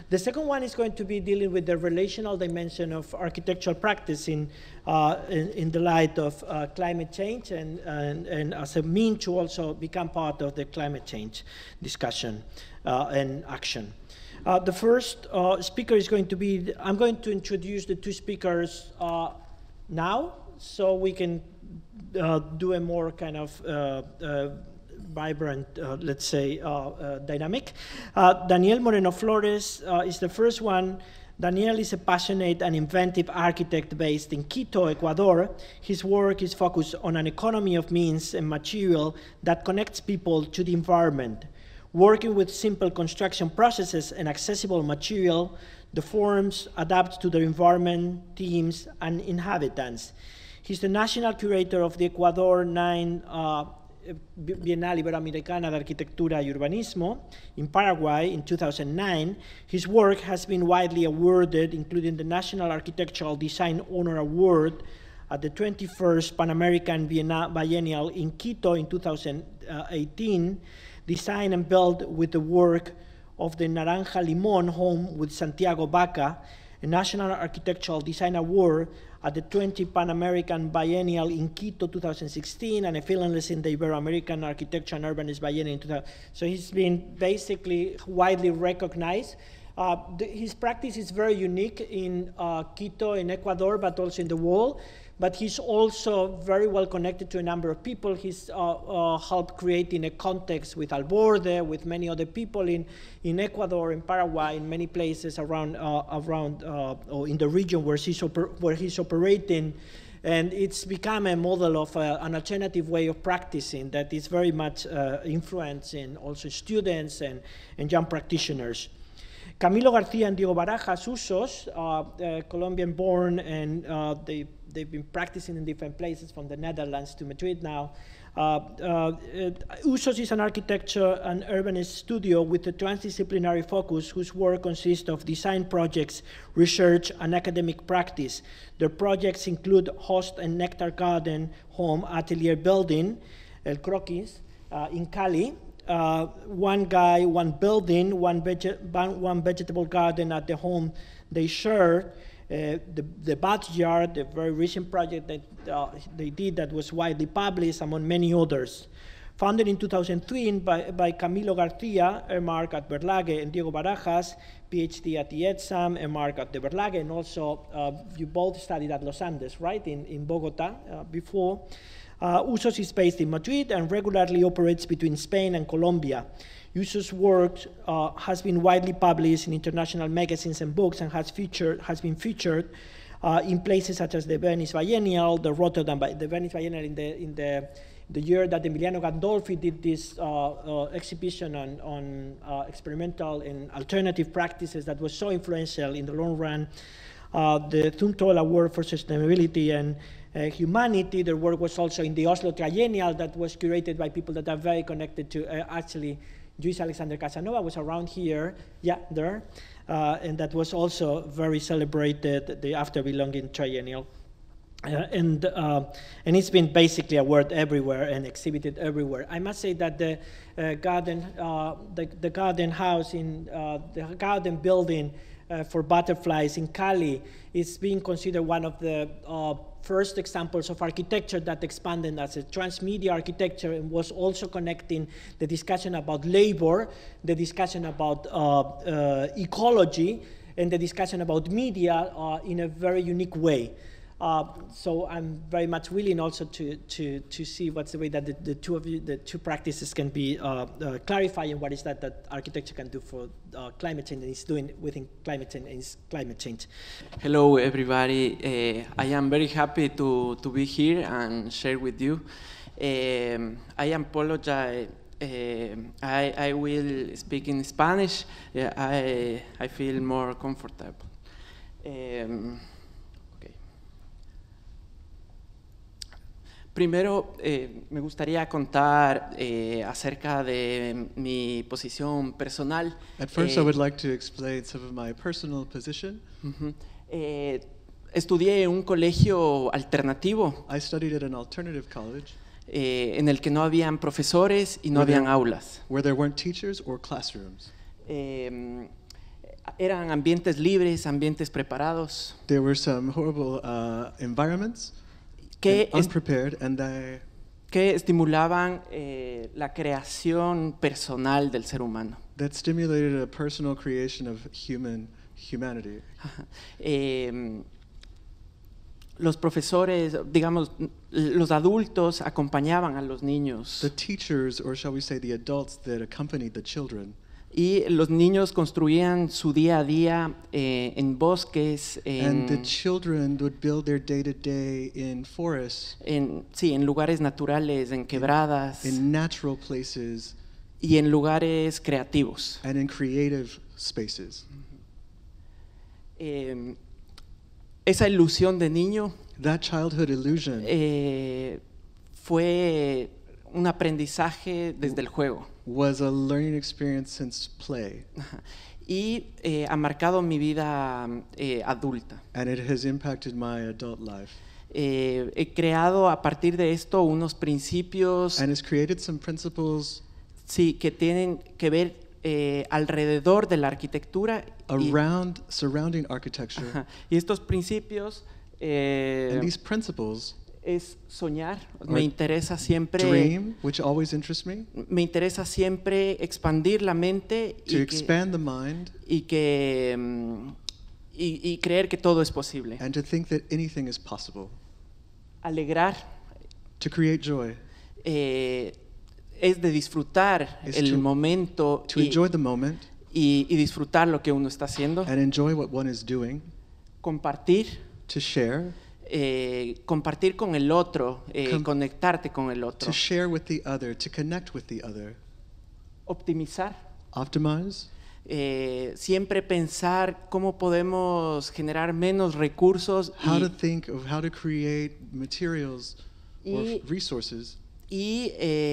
The second one is going to be dealing with the relational dimension of architectural practice in the light of climate change and as a mean to also become part of the climate change discussion and action. The first speaker is going to be, I'm going to introduce the two speakers now, so we can do a more kind of vibrant, let's say, dynamic. Daniel Moreno Flores is the first one. Daniel is a passionate and inventive architect based in Quito, Ecuador. His work is focused on an economy of means and material that connects people to the environment. Working with simple construction processes and accessible material, the forms adapt to their environment, teams, and inhabitants. He's the national curator of the Ecuador 9 Bienal Iberoamericana de Arquitectura y Urbanismo in Paraguay in 2009. His work has been widely awarded, including the National Architectural Design Honor Award at the 21st Pan American Biennial in Quito in 2018, designed and built with the work of the Naranja Limón home with Santiago Baca, a National Architectural Design Award at the 20th Pan American Biennial in Quito 2016, and a finalist in the Ibero-American Architecture and Urbanism Biennial in 2000. So he's been basically widely recognized. His practice is very unique in Quito, in Ecuador, but also in the world. But he's also very well connected to a number of people. He's helped creating a context with Alborde, with many other people in Ecuador, in Paraguay, in many places around or in the region where he's operating. And it's become a model of an alternative way of practicing that is very much influencing also students and young practitioners. Camilo Garcia and Diego Barajas Usos, Colombian-born, and they've been practicing in different places from the Netherlands to Madrid now. Usos is an architecture and urbanist studio with a transdisciplinary focus whose work consists of design projects, research, and academic practice. Their projects include Host and Nectar Garden Home Atelier Building, El Croquis, in Cali, One Guy, One Building, one vegetable garden at the home they shared, the Backyard, the very recent project that they did that was widely published, among many others. Founded in 2003 by Camilo Garcia, Mark at Berlage, and Diego Barajas, PhD at the ETSAM, Mark at the Berlage, and also you both studied at Los Andes, right, in Bogota before. Usos is based in Madrid and regularly operates between Spain and Colombia. Usos' work has been widely published in international magazines and books and has been featured in places such as the Venice Biennial, the Venice Biennial in the year that Emiliano Gandolfi did this exhibition on experimental and alternative practices that was so influential in the long run. The Zumthor Award for Sustainability and Humanity. Their work was also in the Oslo Triennial that was curated by people that are very connected to actually Luis Alexander Casanova was around here, yeah, there, and that was also very celebrated, the After Belonging Triennial. And it's been basically awarded everywhere and exhibited everywhere. I must say that the garden house in the garden building for butterflies in Cali is being considered one of the first examples of architecture that expanded as a transmedia architecture and was also connecting the discussion about labor, the discussion about ecology, and the discussion about media in a very unique way. So I'm very much willing also to see what's the way that the two practices can be clarifying what is that architecture can do for climate change and is doing within climate change and is climate change. Hello everybody, I am very happy to be here and share with you. I apologize, I will speak in Spanish, I feel more comfortable. Primero, me gustaría contar acerca de mi posición personal. At first, I would like to explain some of my personal position. Estudié en un colegio alternativo. I studied at an alternative college. En el que no habían profesores y no habían aulas. Where there weren't teachers or classrooms. eran ambientes libres, ambientes preparados, There were some horrible environments, que, and unprepared, and they que estimulaban la creación personal del ser humano. that stimulated a personal creation of humanity. Los profesores, digamos, los adultos acompañaban a los niños The teachers, or shall we say the adults that accompanied the children, y los niños construían su día a día en bosques, and the children would build their day-to-day in forests, sí, en lugares naturales, en quebradas in natural places, y en lugares creativos. and in creative spaces. Esa ilusión de niño That childhood illusion fue un aprendizaje desde el juego was a learning experience since play, y ha marcado mi vida adulta. and it has impacted my adult life. He creado a partir de esto unos principios, And it's created some principles sí, que tienen que ver alrededor de la arquitectura surrounding architecture. y estos principios And these principles es soñar. Or Me interesa siempre dream, which always interests me, me interesa siempre expandir la mente to expand the mind y creer que todo es posible. and to think that anything is possible. Alegrar To create joy, es de disfrutar Is el to- momento to enjoy the moment y disfrutar lo que uno está haciendo, and enjoy what one is doing, compartir, to share, compartir con el otro, Com- conectarte con el otro, to share with the other, to connect with the other, optimizar, optimize, siempre pensar cómo podemos generar menos recursos how to think of how to create materials or Y- resources, y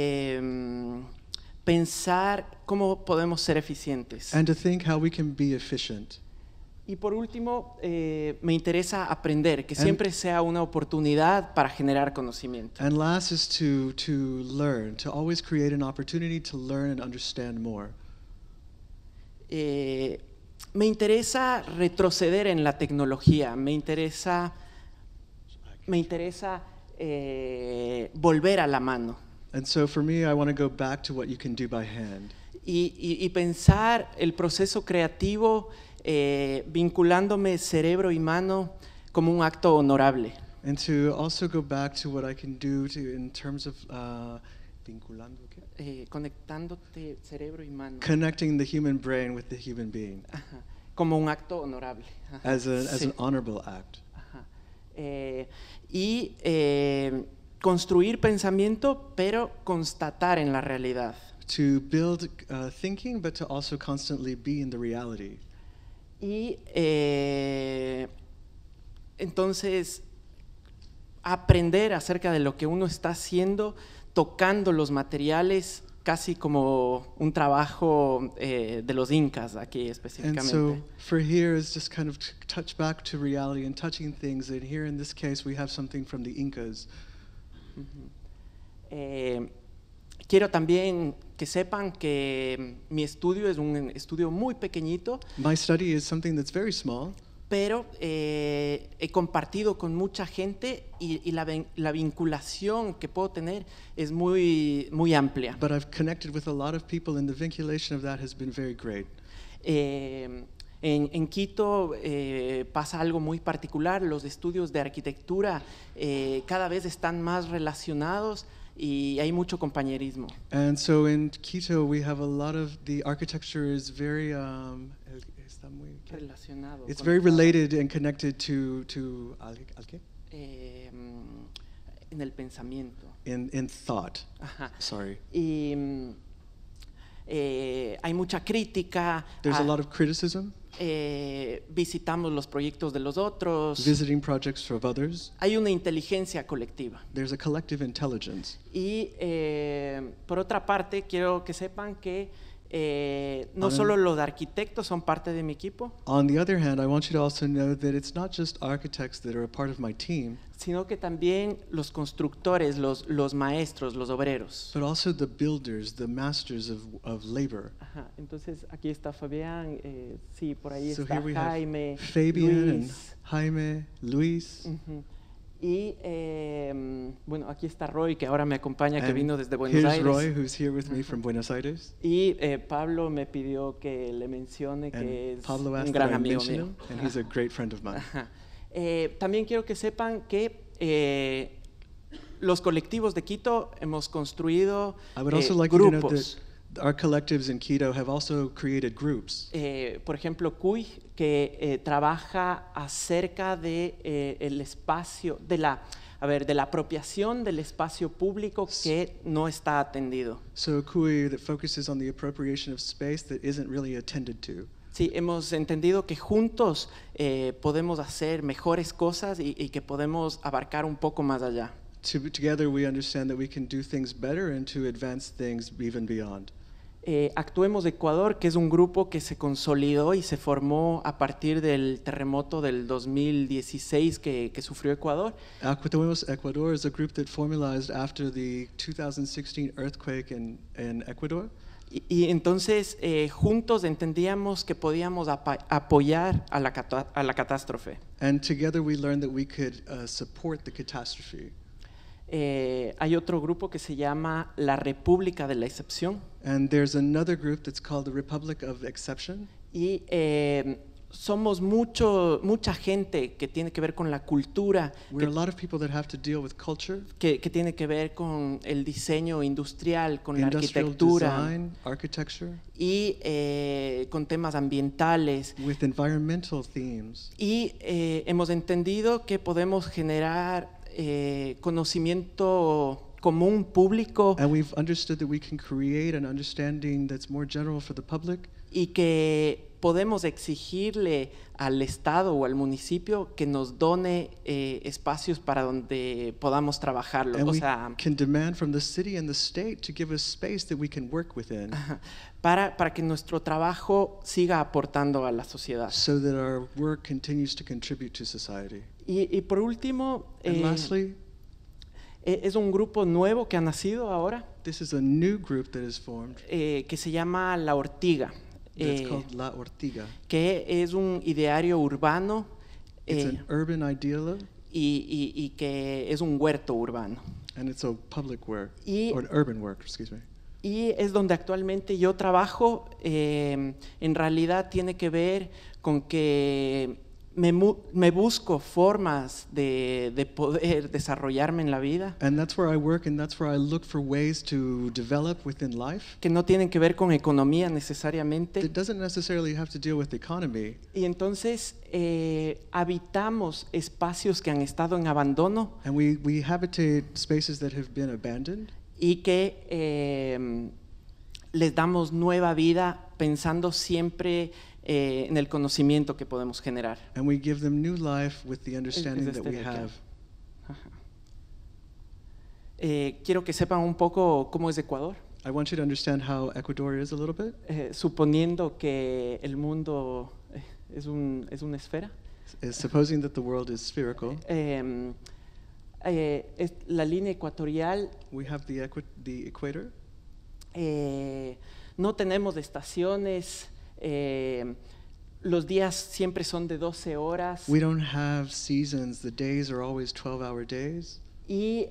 pensar cómo podemos ser eficientes. and to think how we can be efficient. Y por último, me interesa aprender, que And- siempre sea una oportunidad para generar conocimiento. And last is to learn, to always create an opportunity to learn and understand more. Me interesa retroceder en la tecnología, me interesa volver a la mano And so for me, I want to go back to what you can do by hand y pensar el proceso creativo vinculándome cerebro y mano como un acto honorable. and to also go back to what I can do in terms of vinculando, ¿qué? Conectándote cerebro y mano Connecting the human brain with the human being como un acto honorable. Ajá, as sí, an honorable act. ajá. Construir pensamiento, pero constatar en la realidad. To build thinking, but to also constantly be in the reality. Y entonces aprender acerca de lo que uno está haciendo, tocando los materiales, casi como un trabajo de los incas aquí And específicamente. so for here is just kind of touch back to reality and touching things. And here in this case, we have something from the Incas. Quiero también que sepan que mi estudio es un estudio muy pequeñito, My study is something that's very small, pero he compartido con mucha gente y la vinculación que puedo tener es muy, muy amplia. but I've connected with a lot of people, and the vinculation of that has been very great. En Quito pasa algo muy particular, los estudios de arquitectura cada vez están más relacionados y hay mucho compañerismo. And so in Quito, we have a lot of the architecture is very está muy, ¿qué? Relacionado, It's very conectado, related and connected to ¿al qué? en el pensamiento. In thought. Ajá. Sorry. Y hay mucha crítica, There's a lot of criticism, visitamos los proyectos de los otros, visiting projects of others. hay una inteligencia colectiva. There's a collective intelligence. Y por otra parte, quiero que sepan que no solo los arquitectos son parte de mi equipo, On the other hand, I want you to also know that it's not just architects that are a part of my team, sino que también los constructores, los maestros, los obreros. but also the builders, the masters of labor. Ajá, entonces aquí está Fabián, sí, por ahí So está here we have Jaime, Fabian and Luis. Jaime, Luis, Ujú. Y bueno, aquí está Roy, que ahora me acompaña, que and vino desde Buenos here's Aires. Roy, who's here with me from Buenos Aires. Y Pablo me pidió que le mencione que And es Pablo un asked gran that I amigo mention mío. him, and he's a great friend of mine. Ajá. También quiero que sepan que los colectivos de Quito hemos construido I would also like you to know grupos. that our collectives in Quito have also created groups. Por ejemplo, CUY, que trabaja acerca de el espacio, de la apropiación del espacio público que no está atendido. So CUI that focuses on the appropriation of space that isn't really attended to. Sí, hemos entendido que juntos podemos hacer mejores cosas y que podemos abarcar un poco más allá. Together we understand that we can do things better and to advance things even beyond. Actuemos Ecuador, que es un grupo que se consolidó y se formó a partir del terremoto del 2016 que sufrió Ecuador. Actuemos Ecuador is a group that formalized after the 2016 earthquake in Ecuador. Y entonces juntos entendíamos que podíamos apoyar a la catástrofe. And together we learned that we could support the catastrophe. Hay otro grupo que se llama la República de la Excepción. And there's another group that's called the Republic of Exception. Y somos mucha gente que tiene que ver con la cultura, We're a lot of people that have to deal with culture, que tiene que ver con el diseño industrial, con la industrial arquitectura design, architecture, y con temas ambientales. with environmental themes. Y hemos entendido que podemos generar conocimiento común público And we've understood that we can create an understanding that's more general for the public, y que podemos exigirle al Estado o al municipio que nos done espacios para donde podamos trabajarlo. and O we sea, can demand from the city and the state to give us space that we can work within, para que nuestro trabajo siga aportando a la sociedad. so that our work continues to contribute to society. Y por último, And lastly, es un grupo nuevo que ha nacido ahora this is a new group that is formed que se llama La Ortiga, that's called La Ortiga. que es un ideario urbano It's an urban ideal, y que es un huerto urbano. and it's a public work, Y- or an urban work, excuse me. Y es donde actualmente yo trabajo. En realidad tiene que ver con que me busco formas de poder desarrollarme en la vida And that's where I work, and that's where I look for ways to develop within life. que no tienen que ver con economía It necesariamente. doesn't necessarily have to deal with the economy. Y entonces habitamos espacios que han estado en abandono And we habitate spaces that have been abandoned, y que les damos nueva vida pensando siempre en el conocimiento que podemos generar. and we give them new life with the understanding este that we de acá. have. Quiero que sepan un poco cómo es Ecuador, I want you to understand how Ecuador is a little bit. suponiendo que el mundo es una esfera. Supposing that the world is spherical, La línea ecuatorial, we have the equator. no tenemos estaciones, los días siempre son de 12 horas We don't have seasons. The days are always 12-hour days. y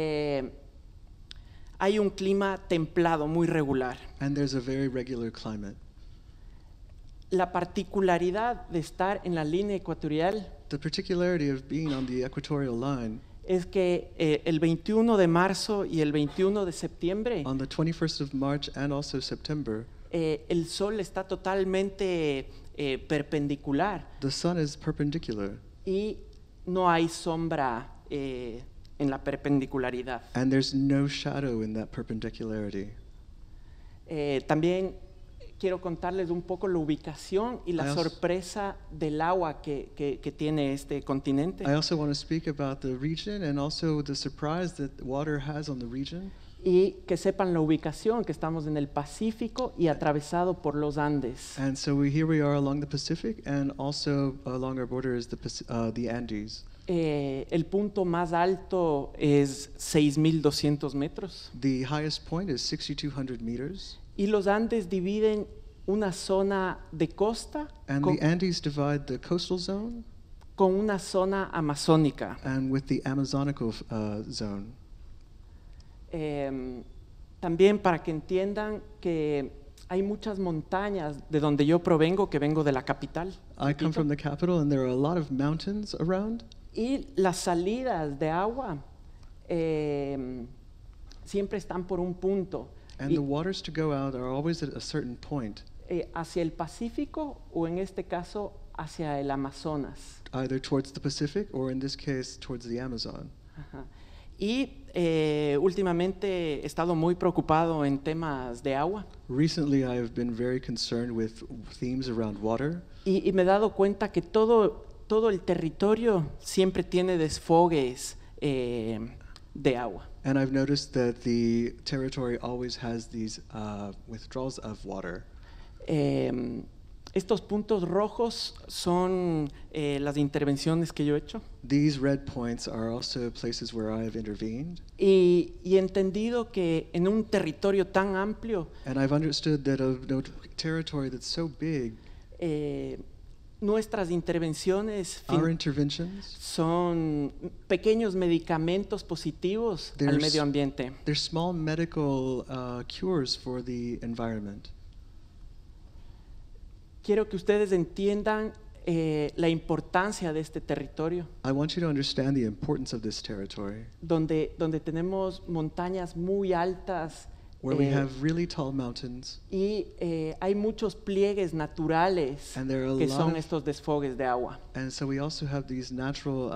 hay un clima templado muy regular. And there's a very regular climate. La particularidad de estar en la línea ecuatorial The particularity of being on the equatorial line, es que el 21 de marzo y el 21 de septiembre on the 21st of March and also September, el sol está totalmente perpendicular the sun is perpendicular, y no hay sombra en la perpendicularidad. and there's no shadow in that perpendicularity. También quiero contarles un poco la ubicación y I la also- sorpresa del agua que tiene este continente. I also want to speak about the region and also the surprise that water has on the region. y que sepan la ubicación, que estamos en el Pacífico y atravesado por los Andes. And so here we are along the Pacific, and also along our border is the Andes. El punto más alto es 6.200 metros The highest point is 6,200 meters, y los Andes dividen una zona de costa and con, the Andes divide the coastal zone con una zona amazónica. and with the Amazonical zone. También para que entiendan que hay muchas montañas de donde yo provengo, que vengo de la capital. I come Quito, from the capital, and there are a lot of mountains around, y las salidas de agua siempre están por un punto, and y, the waters to go out are always at a certain point, hacia el Pacífico o en este caso hacia el Amazonas. either towards the Pacific or in this case towards the Amazon. Ajá. Y últimamente he estado muy preocupado en temas de agua Recently, I have been very concerned with themes around water, y me he dado cuenta que todo el territorio siempre tiene desfogues de agua. and I've noticed that the territory always has these withdrawals of water. Estos puntos rojos son las intervenciones que yo he hecho These red points are also places where I have intervened, y he entendido que en un territorio tan amplio and I've understood that a territory that's so big, nuestras intervenciones our interventions, son pequeños medicamentos positivos al There's- medio ambiente. they're small medical cures for the environment. Quiero que ustedes entiendan la importancia de este territorio, I want you to understand the importance of this territory, donde tenemos montañas muy altas where we eh, have really tall mountains, y hay muchos pliegues naturales and there are a que lot son of, estos desfogues de agua. and so we also have these natural,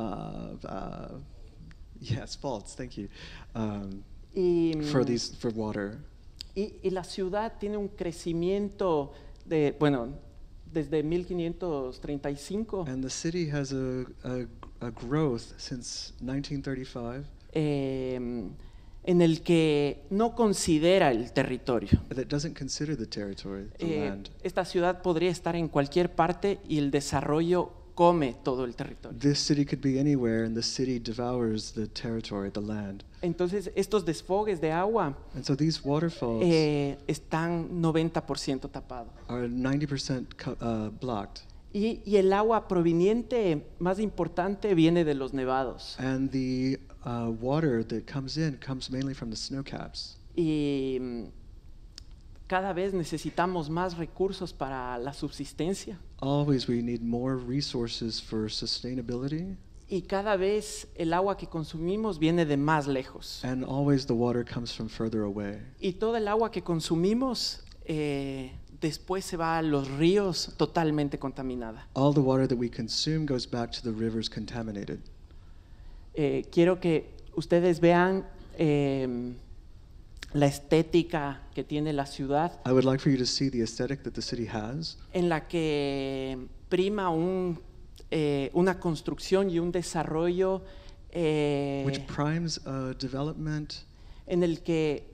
yes, faults. Thank you, Y, for water. y la ciudad tiene un crecimiento desde 1535 And the city has a growth since 1935 en el que no considera el territorio. that doesn't consider the territory, the land. Esta ciudad podría estar en cualquier parte y el desarrollo come todo el territorio. This city could be anywhere, and the city devours the territory, the land. Entonces, estos desfogues de agua And so these waterfalls están 90% tapados. are 90% blocked. Y el agua proveniente más importante viene de los nevados. And the water that comes in comes mainly from the snow caps. Y cada vez necesitamos más recursos para la subsistencia. Always we need more resources for sustainability, Y cada vez el agua que consumimos viene de más lejos. and always the water comes from further away. Y toda el agua que consumimos después se va a los ríos totalmente contaminada. All the water that we consume goes back to the rivers contaminated. Quiero que ustedes vean la estética que tiene la ciudad, I would like for you to see the aesthetic that the city has, en la que prima una construcción y un desarrollo which primes development en el que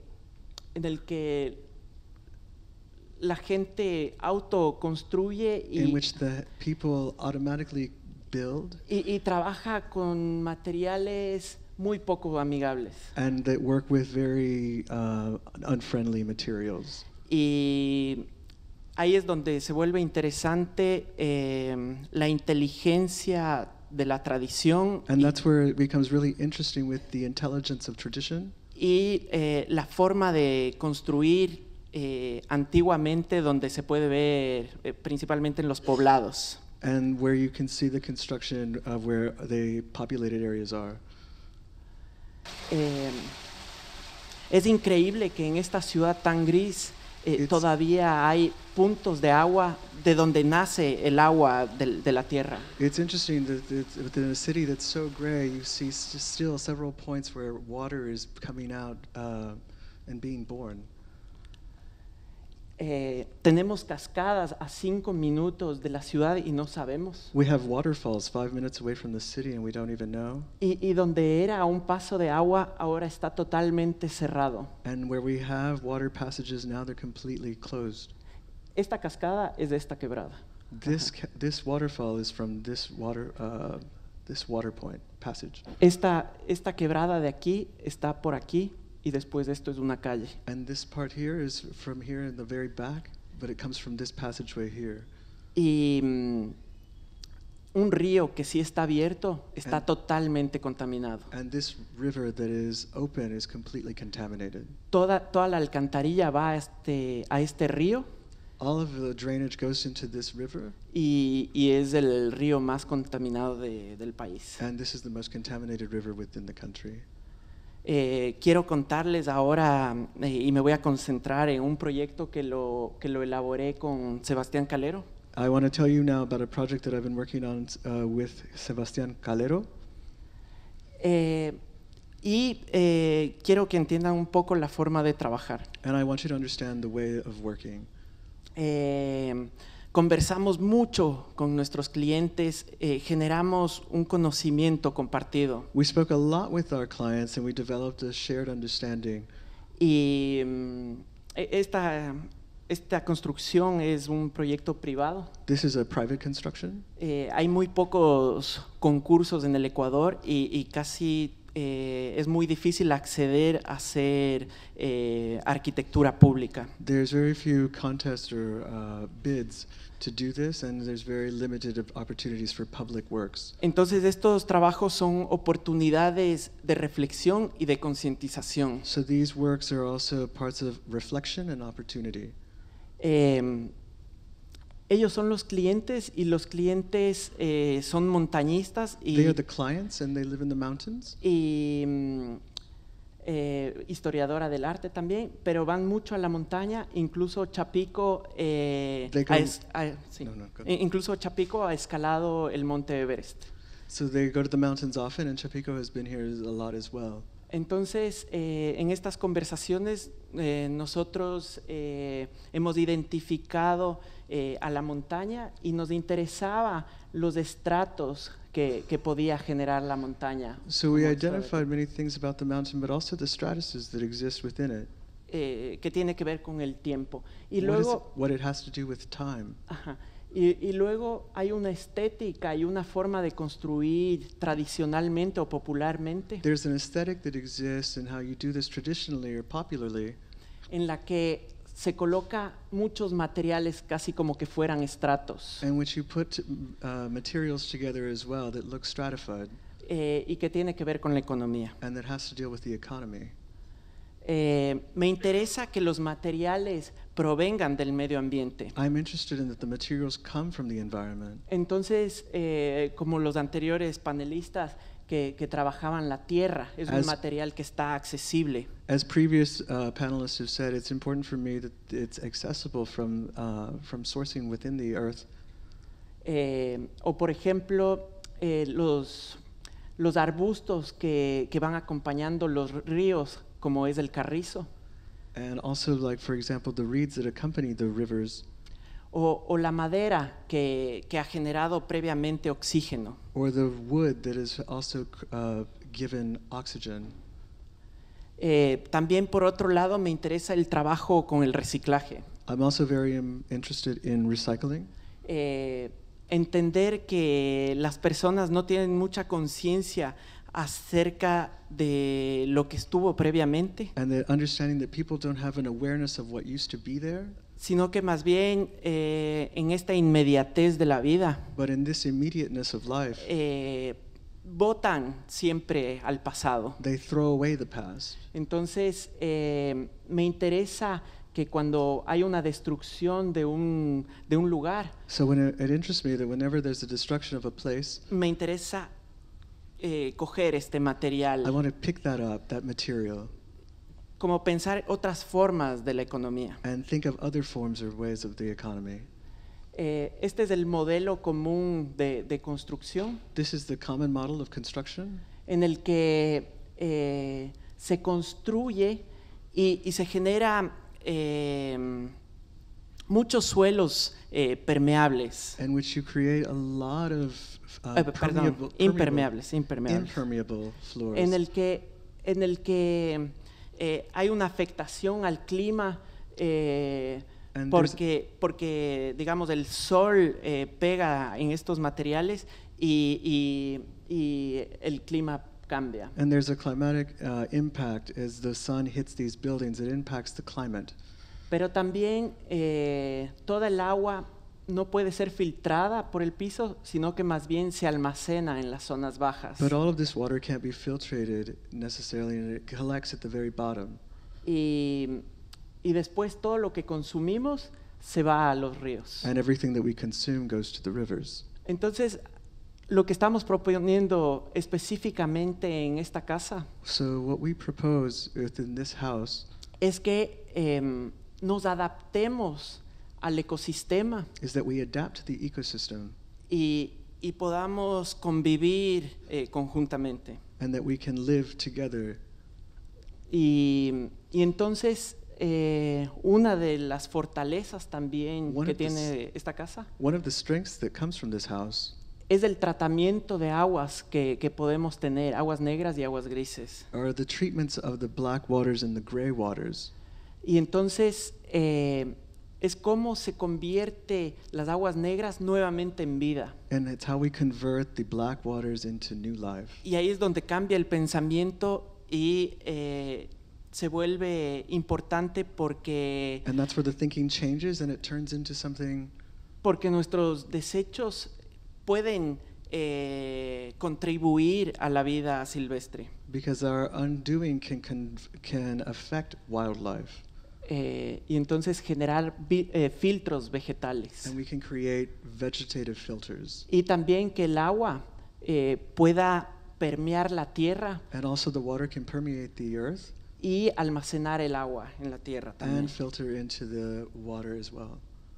la gente autoconstruye in which the people automatically build y trabaja con materiales muy poco amigables. and that work with very unfriendly materials. Y ahí es donde se vuelve interesante la inteligencia de la tradición And that's where it becomes really interesting with the intelligence of tradition y la forma de construir antiguamente, donde se puede ver principalmente en los poblados. and where you can see the construction of where the populated areas are. Es increíble que en esta ciudad tan gris It's- todavía hay puntos de agua de donde nace el agua de la tierra. It's interesting that within a city that's so gray, you see still several points where water is coming out and being born. tenemos cascadas a 5 minutos de la ciudad y no sabemos. We have waterfalls 5 minutes away from the city and we don't even know. Y donde era un paso de agua, ahora está totalmente cerrado. And where we have water passages, now they're completely closed. Esta cascada es de esta quebrada. This waterfall is from this water point passage. Esta quebrada de aquí está por aquí y después de esto es una calle. And this part here is from here in the very back, but it comes from this passageway here. Y un río que sí está abierto está totalmente contaminado. And this river that is open is completely contaminated. Toda la alcantarilla va a este río. All of the drainage goes into this river. Y es el río más contaminado del país. And this is the most contaminated river within the country. Quiero contarles ahora y me voy a concentrar en un proyecto que lo elaboré con Sebastián Calero. I want to tell you now about a project that I've been working on with Sebastián Calero. Quiero que entiendan un poco la forma de trabajar. And I want you to understand the way of working. Conversamos mucho con nuestros clientes, generamos un conocimiento compartido. We spoke a lot with our clients and we developed a shared understanding. Y esta construcción es un proyecto privado. This is a private construction. Hay muy pocos concursos en el Ecuador y casi es muy difícil acceder a hacer arquitectura pública. There's very few contests or bids to do this, and there's very limited opportunities for public works. Entonces estos trabajos son oportunidades de reflexión y de concientización. So these works are also parts of reflection and opportunity. Ellos son los clientes y los clientes son montañistas They are the clients and they live in the mountains. y historiadora del arte también, pero van mucho a la montaña, incluso Chapico incluso Chapico ha escalado el monte Everest. So they go to the mountains often, and Chapico has been here a lot as well. Entonces, en estas conversaciones nosotros hemos identificado a la montaña y nos interesaba los estratos que podía generar la montaña. So we identified many things about the mountain, but also the stratuses that exist within it. Que tiene que ver con el tiempo. Y What luego, it has to do with time. ajá, y luego hay una estética y una forma de construir tradicionalmente o popularmente There's an aesthetic that exists in how you do this traditionally or popularly, en la que se coloca muchos materiales casi como que fueran estratos in which you put materials together as well that look stratified y que tiene que ver con la economía. and that has to deal with the economy. Me interesa que los materiales provengan del medio ambiente. I'm interested in that the materials come from the environment. Entonces, como los anteriores panelistas que trabajaban la tierra, es un As- material que está accesible. As previous panelists have said, it's important for me that it's accessible from sourcing within the earth. O por ejemplo, los arbustos que van acompañando los ríos, como es el carrizo, And also, like, for example, the reeds that accompany the rivers, o la madera que ha generado previamente oxígeno. or the wood that is also given oxygen. También, por otro lado, me interesa el trabajo con el reciclaje. I'm also very interested in recycling. Entender que las personas no tienen mucha conciencia acerca de lo que estuvo previamente, And the understanding that people don't have an awareness of what used to be there, sino que más bien en esta inmediatez de la vida but in this immediateness of life, botan siempre al pasado. they throw away the past. Entonces, me interesa que cuando hay una destrucción de un lugar, So when it interests me that whenever there's a destruction of a place, me interesa coger este material, I want to pick that up, that material, como pensar otras formas de la economía. and think of other forms or ways of the economy. Este es el modelo común de construcción This is the common model of construction, en el que se construye y se genera muchos suelos permeables, in which you create a lot of perdón, impermeables, impermeable floors, en el que hay una afectación al clima And porque digamos el sol pega en estos materiales y el clima cambia. and there's a climatic impact as the sun hits these buildings. It impacts the climate. Pero también toda el agua no puede ser filtrada por el piso, sino que más bien se almacena en las zonas bajas. But all of this water can't be filtrated necessarily, and it collects at the very bottom. Y después todo lo que consumimos se va a los ríos. And everything that we consume goes to the rivers. Entonces, lo que estamos proponiendo específicamente en esta casa So what we propose within this house es que nos adaptemos al ecosistema is that we adapt to the ecosystem y podamos convivir conjuntamente. and that we can live together. Y entonces, una de las fortalezas también One que of the tiene esta casa One of the strengths that comes from this house es el tratamiento de aguas que podemos tener, aguas negras y aguas grises. are the treatments of the black waters and the gray waters. Y entonces es como se convierte las aguas negras nuevamente en vida. And it's how we convert the black waters into new life. Y ahí es donde cambia el pensamiento y se vuelve importante porque And that's where the thinking changes and it turns into something nuestros desechos pueden contribuir a la vida silvestre. because our undoing can affect wildlife. Y entonces generar filtros vegetales. And we can create vegetative filters. Y también que el agua pueda permear la tierra And also the water can permeate the earth y almacenar el agua en la tierra también. and filter into the water as well.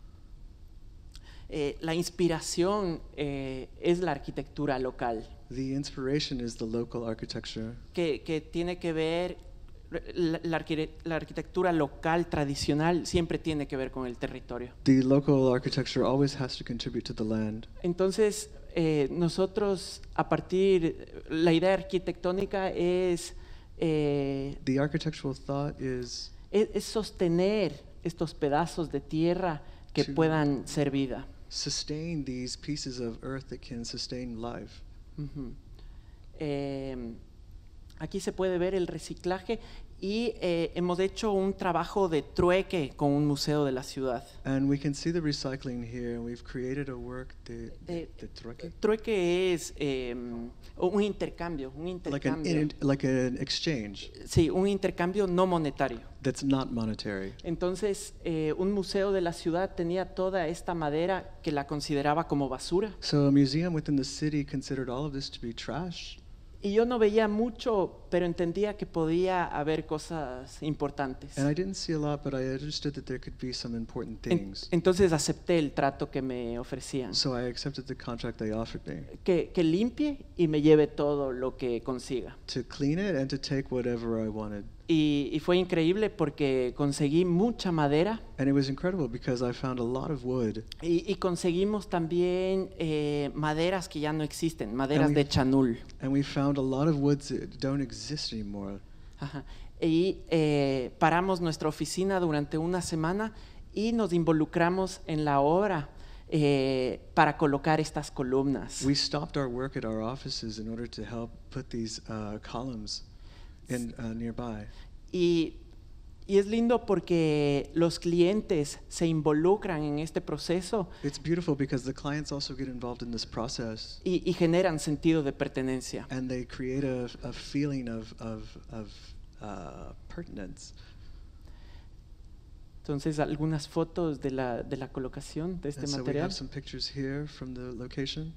La inspiración es la arquitectura local, The inspiration is the local architecture. que tiene que ver, la arquitectura local tradicional siempre tiene que ver con el territorio. The local architecture always has to contribute to the land. Entonces, nosotros la idea arquitectónica es The architectural thought is sostener estos pedazos de tierra que Sí. puedan ser vida. sustain these pieces of earth that can sustain life. Ujú. Aquí se puede ver el reciclaje y hemos hecho un trabajo de trueque con un museo de la ciudad. And we can see the recycling here, and we've created a work that Trueque es un intercambio, like an exchange sí, un intercambio no monetario. that's not monetary. Entonces, un museo de la ciudad tenía toda esta madera que la consideraba como basura. So a museum within the city considered all of this to be trash. Y yo no veía mucho, pero entendía que podía haber cosas importantes. And I didn't see a lot, but I understood that there could be some important things. Entonces acepté el trato que me ofrecían. So I accepted the contract they offered me Que limpie y me lleve todo lo que consiga. to clean it and to take whatever I wanted. Y fue increíble porque conseguí mucha madera And it was incredible because I found a lot of wood. y conseguimos también maderas que ya no existen, maderas de chanul. And we found a lot of woods that don't exist anymore. Ajá. Y paramos nuestra oficina durante una semana y nos involucramos en la obra para colocar estas columnas. We stopped our work at our offices in order to help put these columns in nearby. Y es lindo porque los clientes se involucran en este proceso It's beautiful because the clients also get involved in this process y generan sentido de pertenencia. and they create a feeling of pertinence. Entonces, algunas fotos de la colocación de este And so we material. have some pictures here from the location.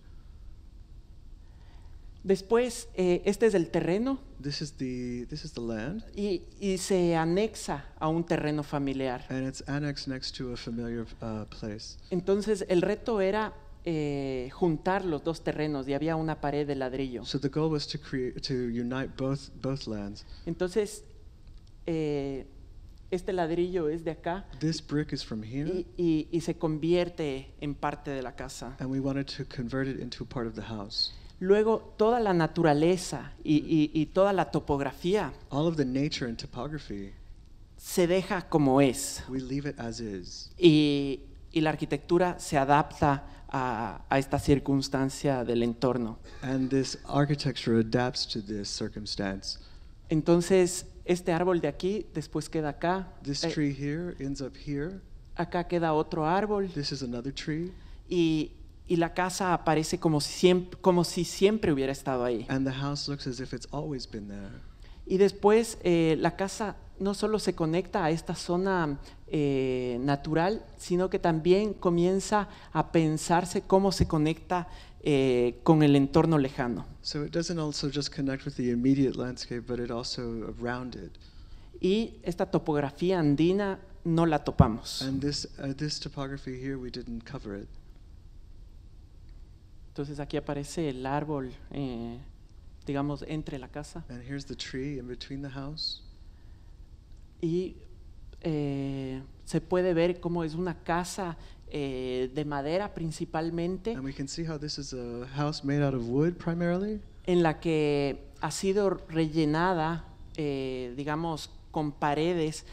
Después, este es el terreno This is the land, y se anexa a un terreno familiar. and it's annexed next to a familiar place. Entonces, el reto era juntar los dos terrenos y había una pared de ladrillo. So the goal was to unite both lands. Entonces, este ladrillo es de acá This brick is from here, y se convierte en parte de la casa. and we wanted to convert it into a part of the house. Luego, toda la naturaleza y toda la topografía All of the nature and topography, se deja como es we leave it as is. y la arquitectura se adapta a esta circunstancia del entorno. And this architecture adapts to this circumstance. Entonces, este árbol de aquí después queda acá, This tree here ends up here. acá queda otro árbol This is another tree. y la casa aparece como si siempre hubiera estado ahí. And the house looks as if it's always been there. Y después la casa no solo se conecta a esta zona natural, sino que también comienza a pensarse cómo se conecta con el entorno lejano. So it doesn't also just connect with the immediate landscape, but it also around it. Y esta topografía andina no la topamos. And this topography here, we didn't cover it. Entonces aquí aparece el árbol, digamos, entre la casa. And here's the tree in between the house. Y se puede ver cómo es una casa de madera principalmente, And we can see how this is a house made out of wood primarily, en la que ha sido rellenada, digamos, con paredes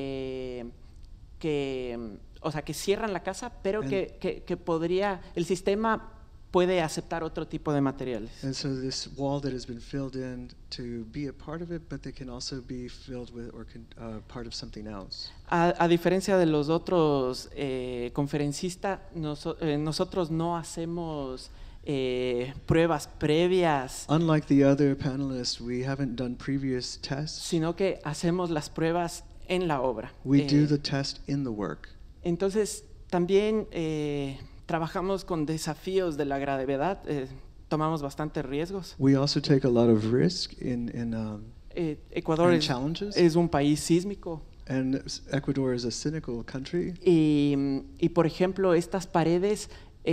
o sea, que cierran la casa, pero que podría, el sistema puede aceptar otro tipo de materiales. and so this wall that has been filled in to be a part of it, but they can also be filled with or part of something else. A diferencia de los otros conferencistas, nosotros no hacemos pruebas previas, Unlike the other panelists, we haven't done previous tests. sino que hacemos las pruebas en la obra. We do the test in the work. Entonces, también trabajamos con desafíos de la gravedad, tomamos bastantes riesgos. We also take a lot of risk in Ecuador and challenges. es un país sísmico And Ecuador is a cynical country. y, por ejemplo, estas paredes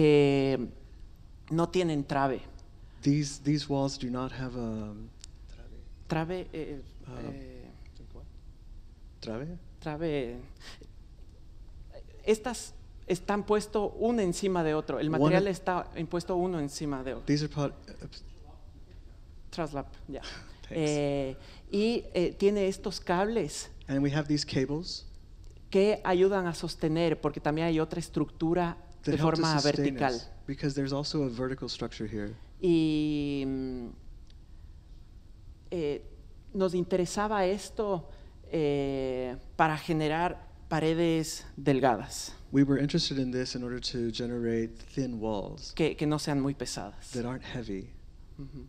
no tienen trave. These walls do not have Trave, trave. trave. Estas están puestos uno encima de otro. El material está impuesto uno encima de otro. These are Traslap, ya. Thanks. Y tiene estos cables And we have these cables que ayudan a sostener, porque también hay otra estructura that de help to forma sustain vertical. us, because there's also a vertical structure here. Y nos interesaba esto para generar paredes delgadas, We were interested in this in order to generate thin walls que no sean muy pesadas. that aren't heavy. Ujú.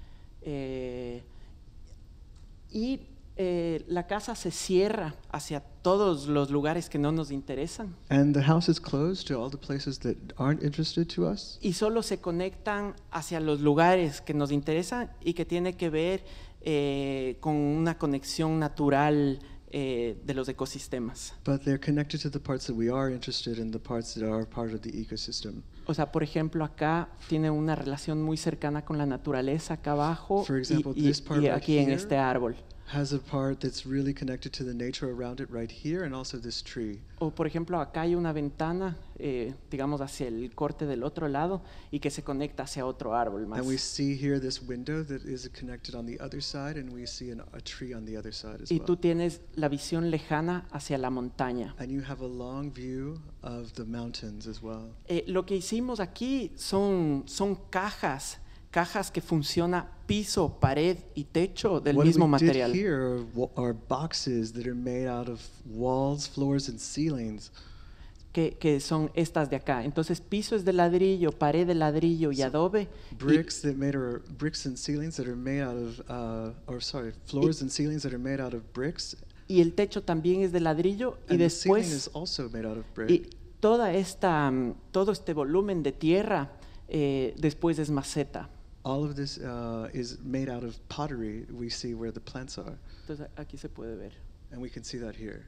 Y la casa se cierra hacia todos los lugares que no nos interesan And the house is closed to all the places that aren't interested to us. y solo se conectan hacia los lugares que nos interesan y que tiene que ver con una conexión natural de los ecosistemas. But they're connected to the parts that we are interested in, the parts that are part of the ecosystem. O sea, por ejemplo, acá tiene una relación muy cercana con la naturaleza acá abajo For example, y this part right aquí en here este árbol. Has a part that's really connected to the nature around it right here, and also this tree. O por ejemplo, acá hay una ventana, digamos, hacia el corte del otro lado y que se conecta hacia otro árbol más. And we see here this window that is connected on the other side, and we see a tree on the other side as Y tú well. tienes la visión lejana hacia la montaña. And you have a long view of the mountains as well. Lo que hicimos aquí son cajas que funciona piso, pared y techo del What mismo we did material. here are boxes that are made out of walls, floors, and ceilings. Que son estas de acá. Entonces, piso es de ladrillo, pared de ladrillo y adobe. Bricks bricks and ceilings that are made out of, floors and ceilings that are made out of bricks. Y el techo también es de ladrillo y And the ceiling is después also made out of brick. y todo este volumen de tierra después es maceta. All of this is made out of pottery. We see where the plants are, Entonces aquí se puede ver. and we can see that here.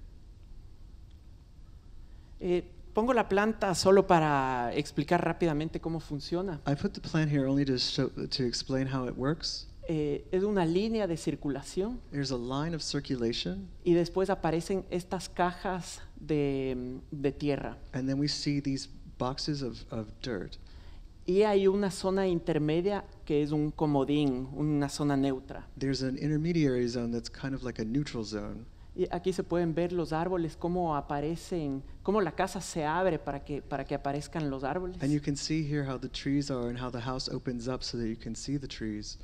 Pongo la planta solo para explicar rápidamente cómo funciona. I put the plant here only to explain how it works. es una línea de circulación There's a line of circulation, y después aparecen estas cajas de tierra. and then we see these boxes of dirt. Y hay una zona intermedia que es un comodín, una zona neutra. There's an intermediary zone that's kind of like a neutral zone. Y aquí se pueden ver los árboles, cómo aparecen, cómo la casa se abre para que aparezcan los árboles. And you can see here how the trees are and how the house opens up so that you can see the trees.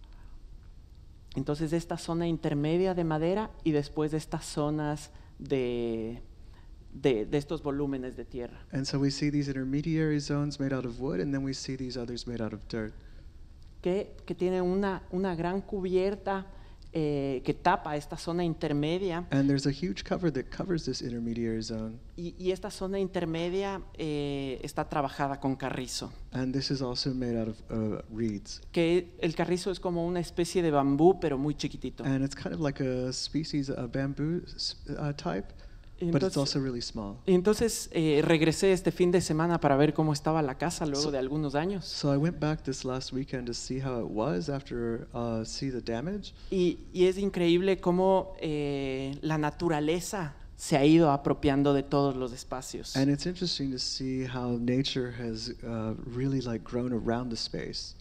Entonces esta zona intermedia de madera y después estas zonas de estos volúmenes de tierra. And so we see these intermediary zones made out of wood, and then we see these others made out of dirt. Que tienen una gran cubierta que tapa esta zona intermedia. And there's a huge cover that covers this intermediary zone. Y esta zona intermedia está trabajada con carrizo. And this is also made out of reeds. Que el carrizo es como una especie de bambú, pero muy chiquitito. And it's kind of like a species of bamboo type, but it's also really small. Entonces regresé este fin de semana para ver cómo estaba la casa luego de algunos años. So I went back this last weekend to see how it was after see the damage. Y es increíble cómo la naturaleza se ha ido apropiando de todos los espacios. And it's interesting to see how nature has really like grown around the space.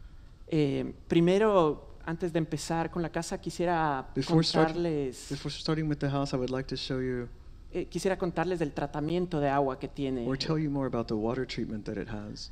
Primero, antes de empezar con la casa, quisiera Before starting with the house, I would like to show you quisiera contarles del tratamiento de agua que tiene. or tell you more about the water treatment that it has.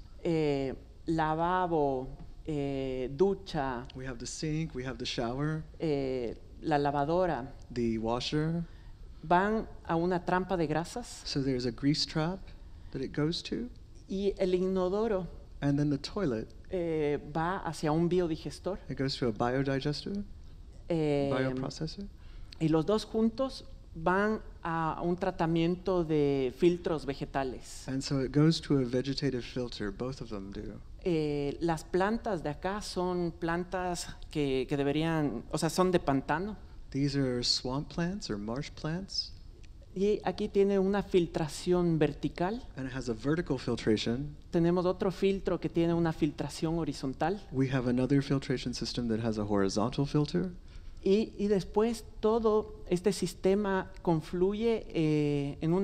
Lavabo, ducha, We have the sink, we have the shower, la lavadora, the washer. van a una trampa de grasas So there's a grease trap that it goes to, y el inodoro and then the toilet, va hacia un biodigestor. it goes to a biodigester, bioprocessor. Y los dos juntos van a un tratamiento de filtros vegetales. And so it goes to a vegetative filter, both of them do. Las plantas de acá son plantas que deberían, o sea, son de pantano. These are swamp plants or marsh plants, Y aquí tiene una filtración vertical. and it has a vertical filtration. Tenemos otro filtro que tiene una filtración horizontal. We have another filtration system that has a horizontal filter. Y después todo este sistema confluye en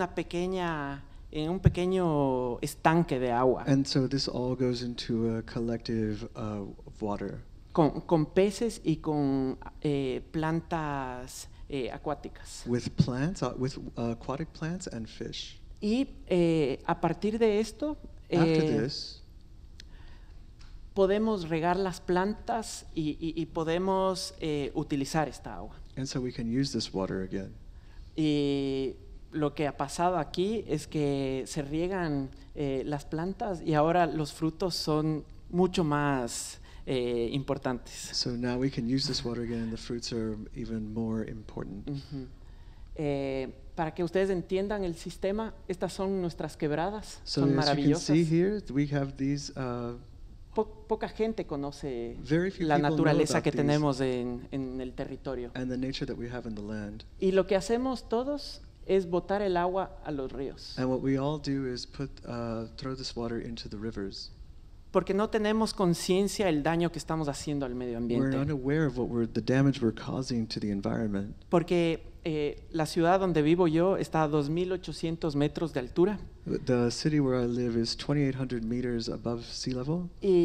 un pequeño estanque de agua And so this all goes into a collective of water con peces y con plantas acuáticas. with plants, with aquatic plants and fish. Y a partir de esto After this, podemos regar las plantas y podemos utilizar esta agua. and so we can use this water again. Y lo que ha pasado aquí es que se riegan las plantas y ahora los frutos son mucho más importantes. So now we can use this water again, and the fruits are even more important. Ujú. Para que ustedes entiendan el sistema, estas son nuestras quebradas, So son as you can maravillosas. see here, we have these. Poca gente conoce Very few la people know naturaleza about que these. tenemos en el territorio. And the nature that we have in the land. Y lo que hacemos todos es botar el agua a los ríos. And what we all do is throw this water into the rivers. Porque no tenemos conciencia del daño que estamos haciendo al medio We're ambiente. unaware of the damage we're causing to the environment. Porque la ciudad donde vivo yo está a 2.800 metros de altura The city where I live is 2,800 meters above sea level.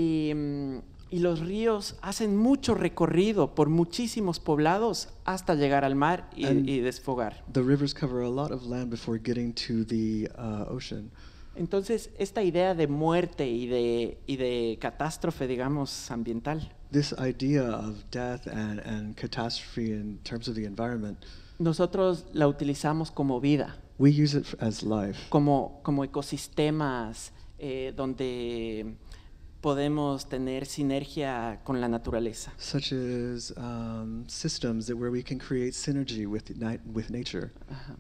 y los ríos hacen mucho recorrido por muchísimos poblados hasta llegar al mar y desfogar. The rivers cover a lot of land before getting to the ocean. Entonces, esta idea de muerte y de catástrofe, digamos, ambiental, This idea of death and catastrophe in terms of the environment, nosotros la utilizamos como vida, we use it as life, como ecosistemas donde podemos tener sinergia con la naturaleza. such as systems where we can create synergy with nature. Ajá.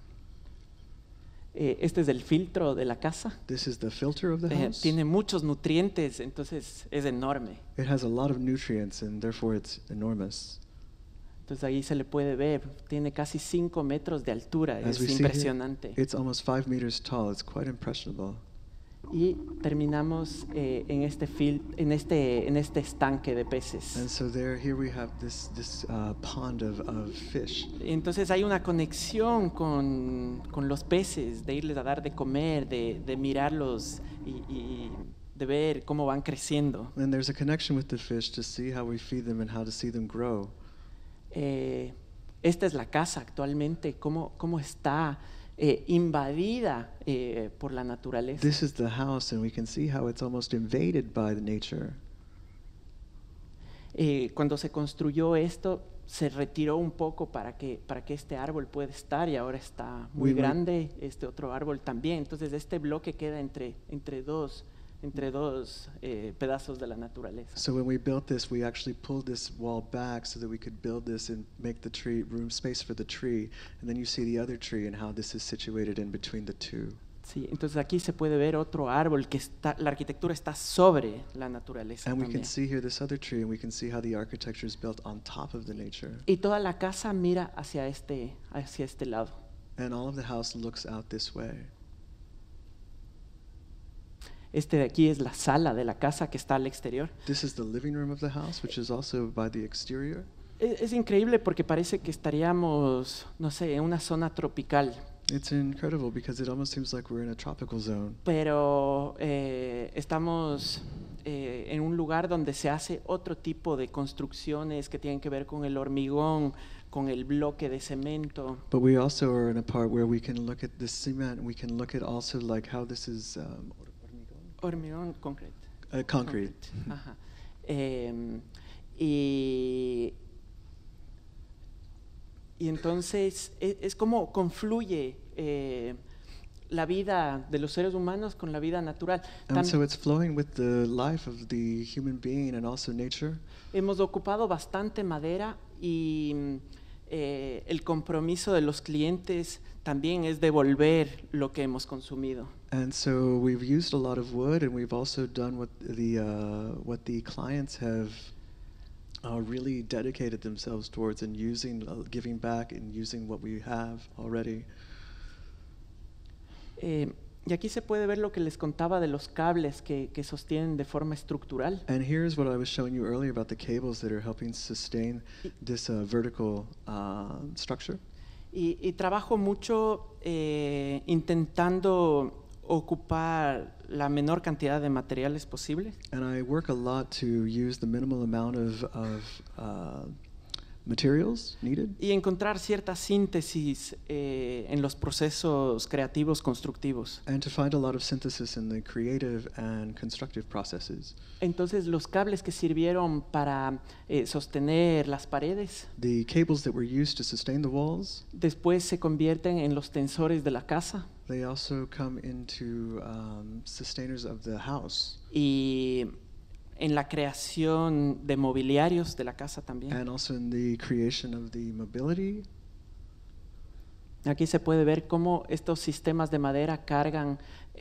Este es el filtro de la casa. This is the filter of the house. Tiene muchos nutrientes, entonces es enorme. It has a lot of nutrients and therefore it's enormous. Entonces ahí se le puede ver, tiene casi 5 metros de altura, As we es see here, impresionante. it's almost 5 meters tall. It's quite impressionable. y terminamos en este estanque de peces. And so here we have this pond of fish. Entonces hay una conexión con los peces, de irles a dar de comer, de mirarlos y de ver cómo van creciendo. And there's a connection with the fish to see how we feed them and how to see them grow. Esta es la casa actualmente, cómo está invadida por la naturaleza. This is the house, and we can see how it's almost invaded by the nature. Cuando se construyó esto, se retiró un poco para que este árbol pueda estar, y ahora está muy grande, este otro árbol también. Entonces este bloque queda entre dos pedazos de la naturaleza. So when we built this, we actually pulled this wall back so that we could build this and make the tree space for the tree. And then you see the other tree and how this is situated in between the two. Sí, entonces aquí se puede ver otro árbol que la arquitectura está sobre la naturaleza And we también. can see here this other tree, and we can see how the architecture is built on top of the nature. Y toda la casa mira hacia este lado. And all of the house looks out this way. Este de aquí es la sala de la casa que está al exterior. This is the living room of the house, which is also by the exterior. Es increíble porque parece que estaríamos, no sé, en una zona tropical. It's incredible because it almost seems like we're in a tropical zone. Pero estamos en un lugar donde se hace otro tipo de construcciones que tienen que ver con el hormigón, con el bloque de cemento. But we also are in a part where we can look at the cement, and we can look at also like how this is Hormigón, concrete. concrete. Ajá. Y entonces es como confluye la vida de los seres humanos con la vida natural. And so it's flowing with the life of the human being and also nature. Hemos ocupado bastante madera y el compromiso de los clientes también es devolver lo que hemos consumido. And so we've used a lot of wood, and we've also done what the clients have really dedicated themselves towards, and giving back and using what we have already. Y aquí se puede ver lo que les contaba de los cables que sostienen de forma estructural. And here's what I was showing you earlier about the cables that are helping sustain this vertical structure. Y trabajo mucho intentando ocupar la menor cantidad de materiales posible. And I work a lot to use the minimal amount of materials needed. Y encontrar cierta síntesis en los procesos creativos constructivos. And to find a lot of synthesis in the creative and constructive processes. Entonces los cables que sirvieron para sostener las paredes, The cables that were used to sustain the walls, después se convierten en los tensores de la casa. they also come into sustainers of the house. Y en la creación de mobiliarios de la casa también. And also in the creation of the mobility. Aquí se puede ver cómo estos sistemas de madera cargan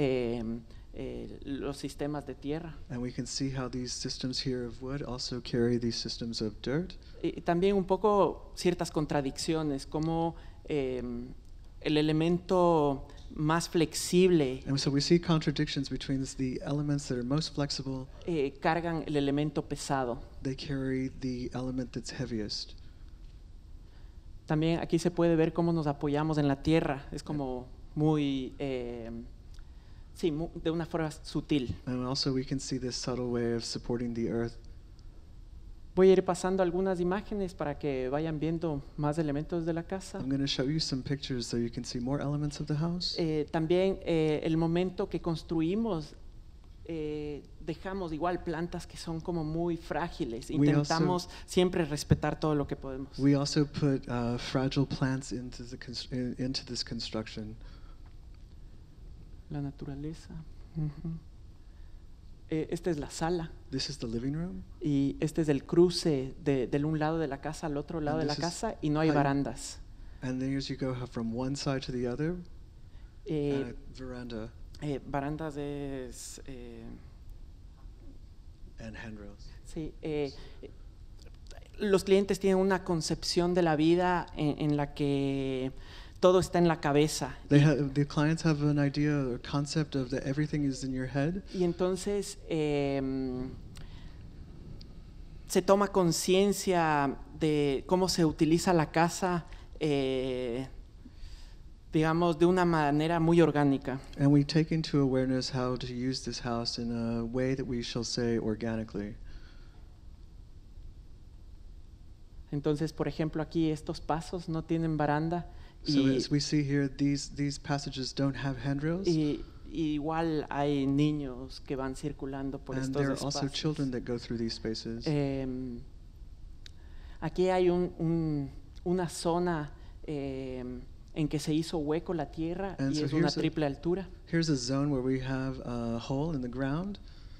los sistemas de tierra. And we can see how these systems here of wood also carry these systems of dirt. Y también un poco ciertas contradicciones, como el elemento más flexible And so we see contradictions between the elements that are most flexible. cargan el elemento pesado. They carry the element that's heaviest. También aquí se puede ver cómo nos apoyamos en la tierra. Es como muy, de una forma sutil. And also we can see this subtle way of supporting the earth. Voy a ir pasando algunas imágenes para que vayan viendo más elementos de la casa. I'm going to show you some pictures so you can see more elements of the house. También el momento que construimos, dejamos igual plantas que son como muy frágiles. Intentamos siempre respetar todo lo que podemos. We also put fragile plants into this construction. La naturaleza. Esta es la sala. This is the living room. Y este es el cruce del un lado de la casa al otro lado de la casa, y no hay barandas. And then as you go from one side to the other, veranda. Barandas es And handrails. sí. Los clientes tienen una concepción de la vida en la que todo está en la cabeza. The clients have an idea or concept of that everything is in your head. Y entonces se toma conciencia de cómo se utiliza la casa, digamos, de una manera muy orgánica. And we take into awareness how to use this house in a way that we shall say organically. Entonces, por ejemplo, aquí estos pasos no tienen baranda. So as we see here, these passages don't have handrails. Y igual hay niños que van circulando por And estos there are also espacios. children that go through these spaces. Aquí hay una zona en que se hizo hueco la tierra And y so es una here's a- triple altura, Here's a zone where we have a hole in the ground,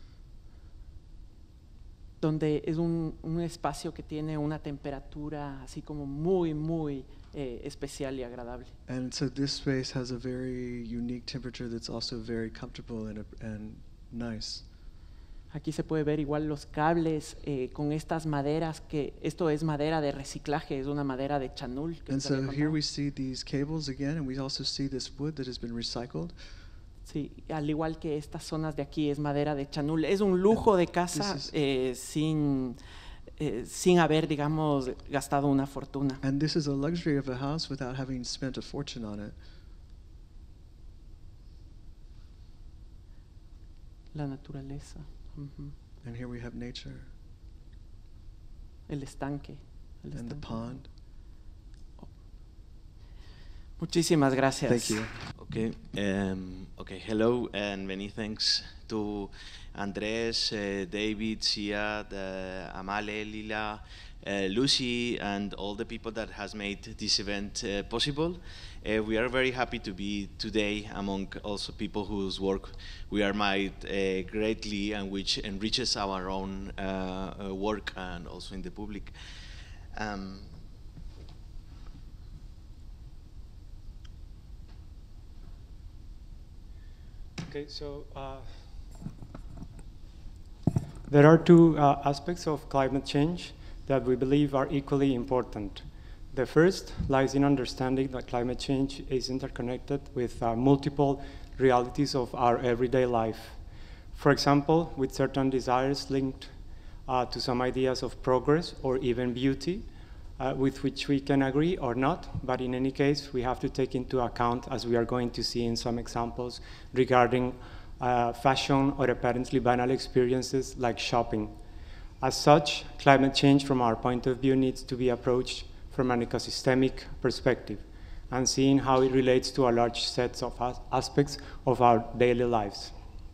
donde es un espacio que tiene una temperatura así como muy especial y agradable. and so this space has a very unique temperature that's also very comfortable and nice. Aquí se puede ver igual los cables con estas maderas, que esto es madera de reciclaje, es una madera de chanul. Que And les había so here contado. we see these cables again, and we also see this wood that has been recycled. Sí, al igual que estas zonas de aquí es madera de chanul. Es un lujo de casa sin haber, digamos, gastado una fortuna. And this is a luxury of a house without having spent a fortune on it. La naturaleza, ujú, And here we have nature el estanque. and the pond. Muchísimas gracias. Thank you. Okay, hello, and many thanks to Andres, David, Sia, Amale, Lila, Lucy, and all the people that has made this event possible. We are very happy to be today among also people whose work we admire greatly and which enriches our own work and also in the public. Okay, so there are two aspects of climate change that we believe are equally important. The first lies in understanding that climate change is interconnected with multiple realities of our everyday life. For example, with certain desires linked to some ideas of progress or even beauty, with which we can agree or not, but in any case, we have to take into account, as we are going to see in some examples, regarding fashion or apparently banal experiences like shopping. As such, climate change from our point of view needs to be approached from an ecosystemic perspective and seeing how it relates to a large set of aspects of our daily lives.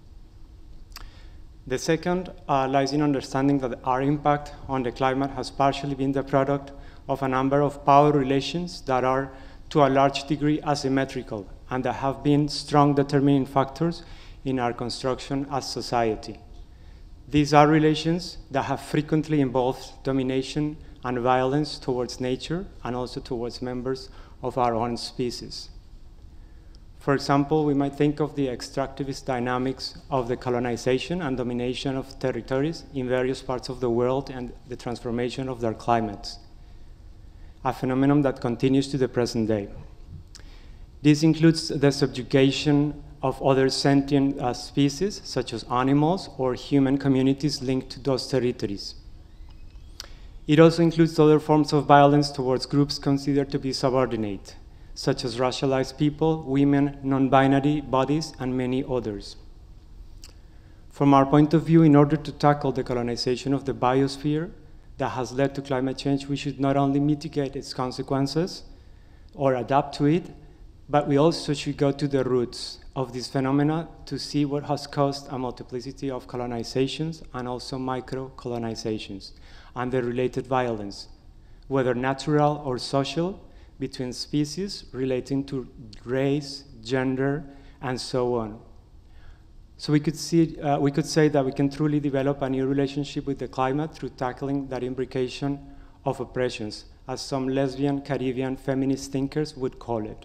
The second lies in understanding that our impact on the climate has partially been the product of a number of power relations that are to a large degree asymmetrical and that have been strong determining factors in our construction as society. These are relations that have frequently involved domination and violence towards nature and also towards members of our own species. For example, we might think of the extractivist dynamics of the colonization and domination of territories in various parts of the world and the transformation of their climates, a phenomenon that continues to the present day. This includes the subjugation of other sentient species, such as animals or human communities linked to those territories. It also includes other forms of violence towards groups considered to be subordinate, such as racialized people, women, non-binary bodies, and many others. From our point of view, in order to tackle the colonization of the biosphere that has led to climate change, we should not only mitigate its consequences or adapt to it, but we also should go to the roots of this phenomena to see what has caused a multiplicity of colonizations and also micro-colonizations and the related violence, whether natural or social, between species relating to race, gender, and so on. So we could say that we can truly develop a new relationship with the climate through tackling that imbrication of oppressions, as some lesbian Caribbean feminist thinkers would call it.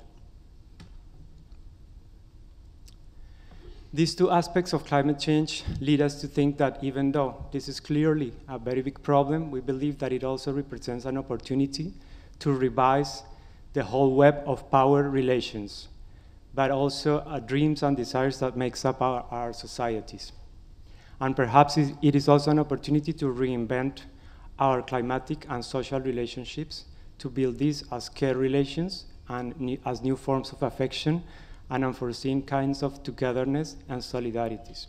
These two aspects of climate change lead us to think that even though this is clearly a very big problem, we believe that it also represents an opportunity to revise the whole web of power relations, but also dreams and desires that makes up our societies. And perhaps it is also an opportunity to reinvent our climatic and social relationships, to build these as care relations and as new forms of affection and unforeseen kinds of togetherness and solidarities.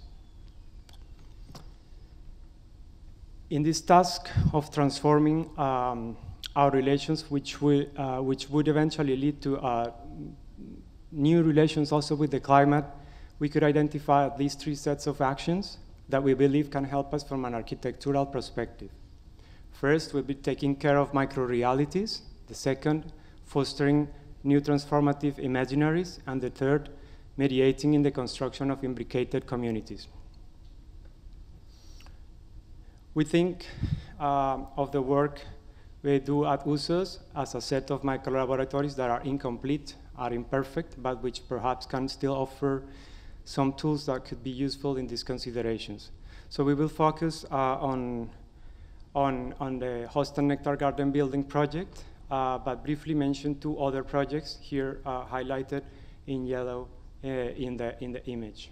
In this task of transforming our relations, which would eventually lead to new relations also with the climate, we could identify at least 3 sets of actions that we believe can help us from an architectural perspective. First, we'll be taking care of micro-realities. The second, fostering new transformative imaginaries. And the third, mediating in the construction of imbricated communities. We think of the work we do at USOS as a set of micro-laboratories that are incomplete, are imperfect, but which perhaps can still offer some tools that could be useful in these considerations. So we will focus on the Host and Nectar Garden Building project, but briefly mention 2 other projects here highlighted in yellow in the image.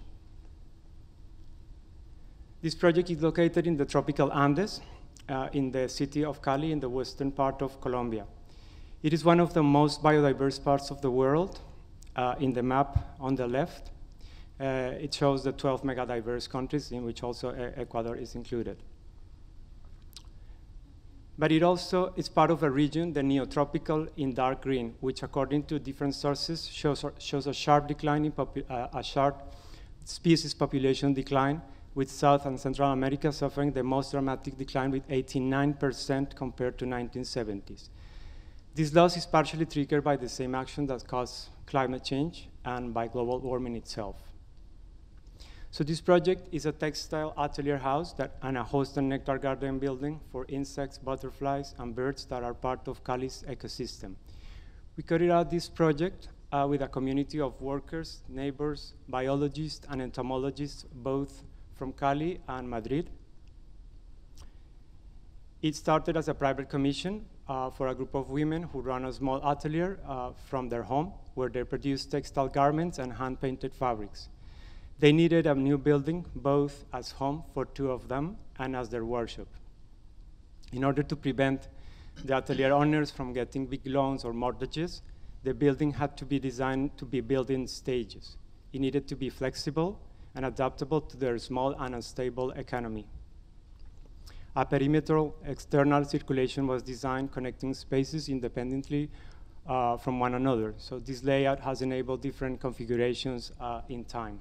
This project is located in the tropical Andes, in the city of Cali, in the western part of Colombia. It is one of the most biodiverse parts of the world. In the map on the left, it shows the 12 megadiverse countries, in which also Ecuador is included. But it also is part of a region, the Neotropical, in dark green, which according to different sources shows a sharp decline in a sharp species population decline, with South and Central America suffering the most dramatic decline with 89% compared to 1970s. This loss is partially triggered by the same action that caused climate change and by global warming itself. So this project is a textile atelier house and a Host and Nectar Garden building for insects, butterflies, and birds that are part of Cali's ecosystem. We carried out this project with a community of workers, neighbors, biologists, and entomologists, both from Cali and Madrid. It started as a private commission for a group of women who run a small atelier from their home, where they produce textile garments and hand-painted fabrics. They needed a new building, both as home for 2 of them and as their workshop. In order to prevent the atelier owners from getting big loans or mortgages, the building had to be designed to be built in stages. It needed to be flexible and adaptable to their small and unstable economy. A perimeter external circulation was designed, connecting spaces independently from one another. So this layout has enabled different configurations in time.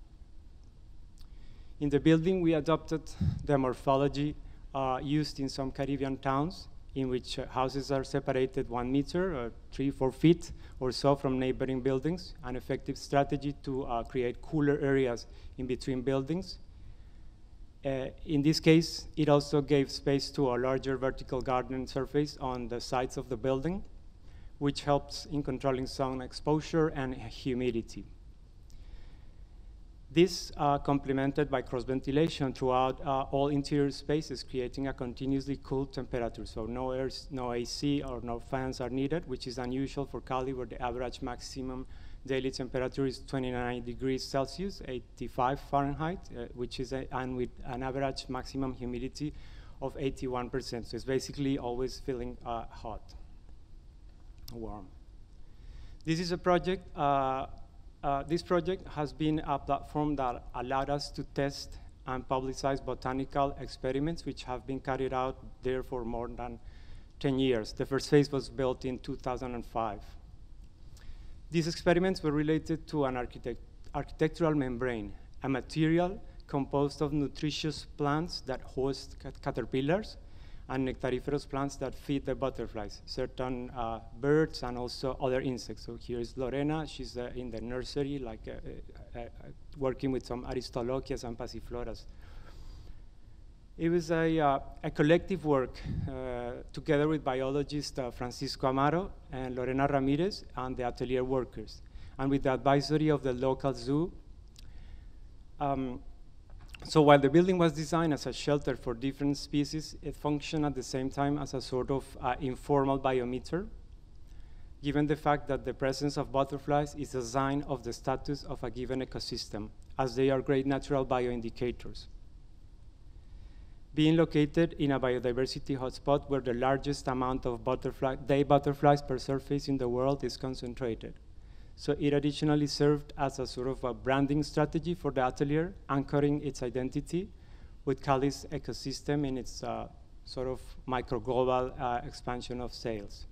In the building, we adopted the morphology used in some Caribbean towns, in which houses are separated 1 meter or 3-4 feet or so from neighboring buildings, an effective strategy to create cooler areas in between buildings. In this case, it also gave space to a larger vertical garden surface on the sides of the building, which helps in controlling sun exposure and humidity. This complemented by cross-ventilation throughout all interior spaces, creating a continuously cool temperature. So no AC or no fans are needed, which is unusual for Cali, where the average maximum daily temperature is 29 degrees Celsius, 85 Fahrenheit, and with an average maximum humidity of 81%. So it's basically always feeling hot, warm. This is a project. This project has been a platform that allowed us to test and publicize botanical experiments, which have been carried out there for more than 10 years. The first phase was built in 2005. These experiments were related to an architectural membrane, a material composed of nutritious plants that host caterpillars and nectariferous plants that feed the butterflies, certain birds, and also other insects. So here is Lorena. She's in the nursery, working with some Aristolochias and Passifloras. It was a collective work together with biologist Francisco Amaro and Lorena Ramirez and the atelier workers, and with the advisory of the local zoo. So while the building was designed as a shelter for different species, it functioned at the same time as a sort of informal biometer. given the fact that the presence of butterflies is a sign of the status of a given ecosystem, as they are great natural bioindicators. Being located in a biodiversity hotspot where the largest amount of day butterflies per surface in the world is concentrated. So it additionally served as a sort of a branding strategy for the atelier, anchoring its identity with Cali's ecosystem in its sort of micro-global expansion of sales.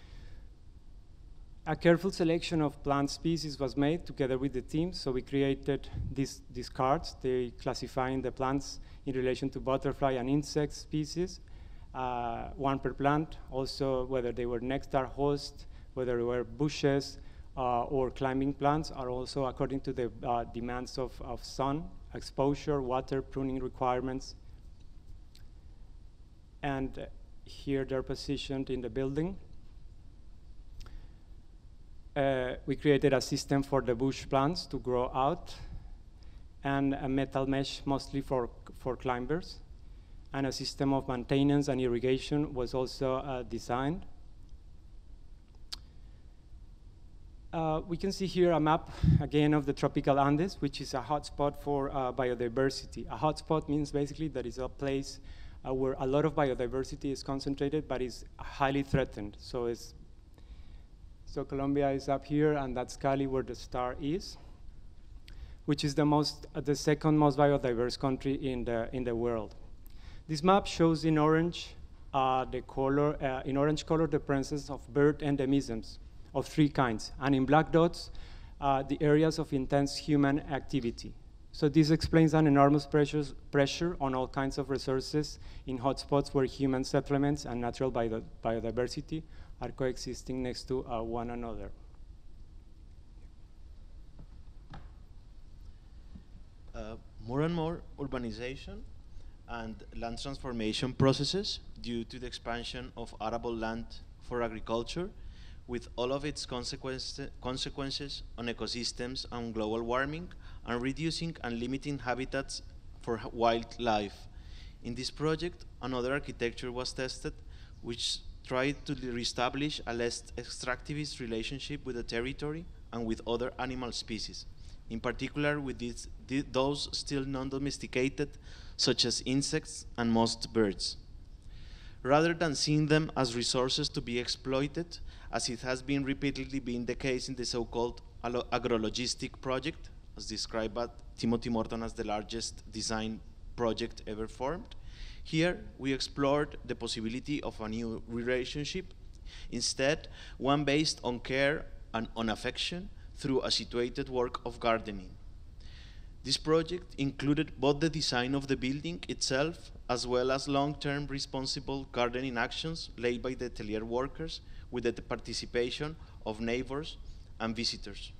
A careful selection of plant species was made together with the team, so we created these cards. They classifying the plants in relation to butterfly and insect species, one per plant, also whether they were nectar host, whether they were bushes, or climbing plants are also according to the demands of sun, exposure, water, pruning requirements. And here they're positioned in the building. We created a system for the bush plants to grow out, and a metal mesh mostly for climbers. And a system of maintenance and irrigation was also designed. We can see here a map, again, of the tropical Andes, which is a hotspot for biodiversity. A hotspot means basically that it's a place where a lot of biodiversity is concentrated, but is highly threatened. So Colombia is up here, and that's Cali, where the star is, which is the second most biodiverse country in the world. This map shows in orange color the presence of bird endemisms of 3 kinds, and in black dots, the areas of intense human activity. So this explains an enormous pressure on all kinds of resources in hotspots where human settlements and natural biodiversity are coexisting next to one another. More and more urbanization and land transformation processes due to the expansion of arable land for agriculture, with all of its consequences on ecosystems and global warming, and reducing and limiting habitats for wildlife. In this project, another architecture was tested, which tried to reestablish a less extractivist relationship with the territory and with other animal species, in particular with those still non-domesticated, such as insects and most birds. Rather than seeing them as resources to be exploited, as it has been repeatedly been the case in the so-called agrologistic project, as described by Timothy Morton as the largest design project ever formed, here we explored the possibility of a new relationship, instead one based on care and on affection through a situated work of gardening. This project included both the design of the building itself as well as long-term responsible gardening actions laid by the atelier workers with the participation of neighbors and visitors.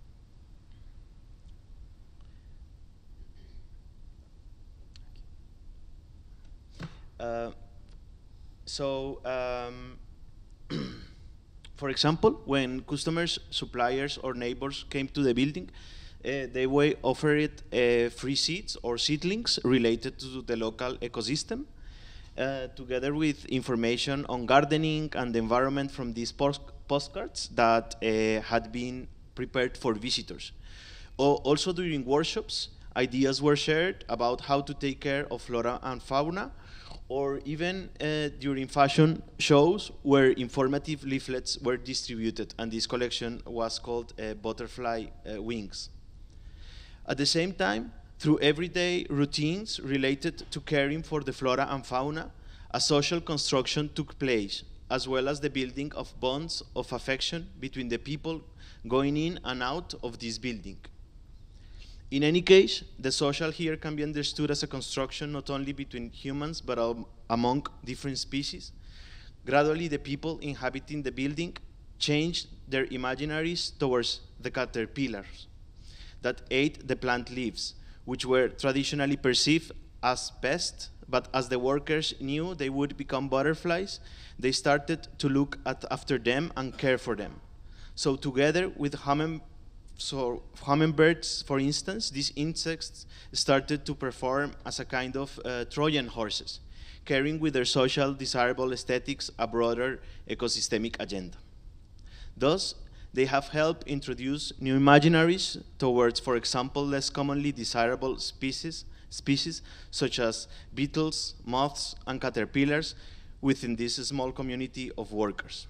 For example, when customers, suppliers, or neighbors came to the building, they were offered free seeds or seedlings related to the local ecosystem, together with information on gardening and the environment from these postcards that had been prepared for visitors. Also during workshops, ideas were shared about how to take care of flora and fauna, or even during fashion shows where informative leaflets were distributed, and this collection was called Butterfly Wings. At the same time, through everyday routines related to caring for the flora and fauna, a social construction took place, as well as the building of bonds of affection between the people going in and out of this building. In any case, the social here can be understood as a construction not only between humans, but among different species. Gradually, the people inhabiting the building changed their imaginaries towards the caterpillars that ate the plant leaves, which were traditionally perceived as pests, but as the workers knew they would become butterflies, they started to look after them and care for them. So together with hummingbirds, for instance, these insects started to perform as a kind of Trojan horses, carrying with their social desirable aesthetics a broader ecosystemic agenda. Thus, they have helped introduce new imaginaries towards, for example, less commonly desirable species such as beetles, moths, and caterpillars within this small community of workers.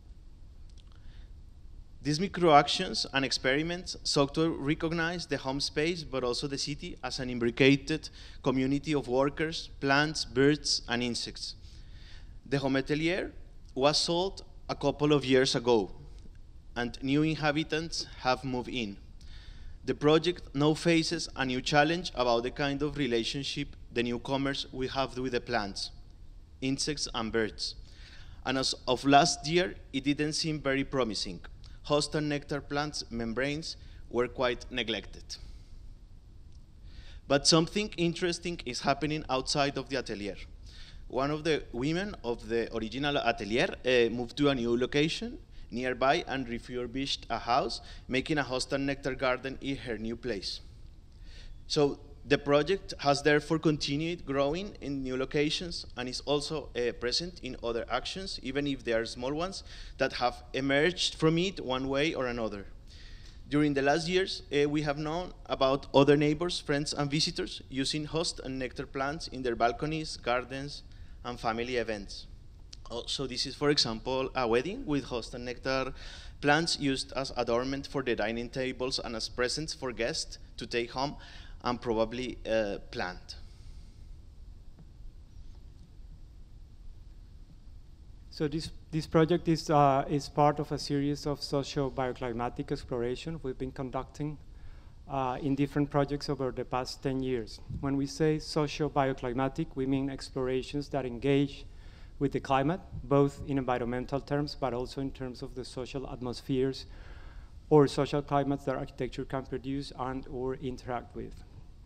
These microactions and experiments sought to recognize the home space, but also the city, as an imbricated community of workers, plants, birds, and insects. The Home Atelier was sold a couple of years ago, and new inhabitants have moved in. The project now faces a new challenge about the kind of relationship the newcomers will have with the plants, insects, and birds. And as of last year, it didn't seem very promising. Host and nectar plants' membranes were quite neglected. But something interesting is happening outside of the atelier. One of the women of the original atelier moved to a new location nearby and refurbished a house, making a host and nectar garden in her new place. So the project has therefore continued growing in new locations and is also present in other actions, even if they are small ones, that have emerged from it one way or another. During the last years, we have known about other neighbors, friends, and visitors using host and nectar plants in their balconies, gardens, and family events. So this is, for example, a wedding with host and nectar plants used as adornment for the dining tables and as presents for guests to take home and probably plant. So this project is part of a series of socio-bioclimatic exploration we've been conducting in different projects over the past 10 years. When we say socio-bioclimatic, we mean explorations that engage with the climate, both in environmental terms, but also in terms of the social atmospheres or social climates that architecture can produce and or interact with.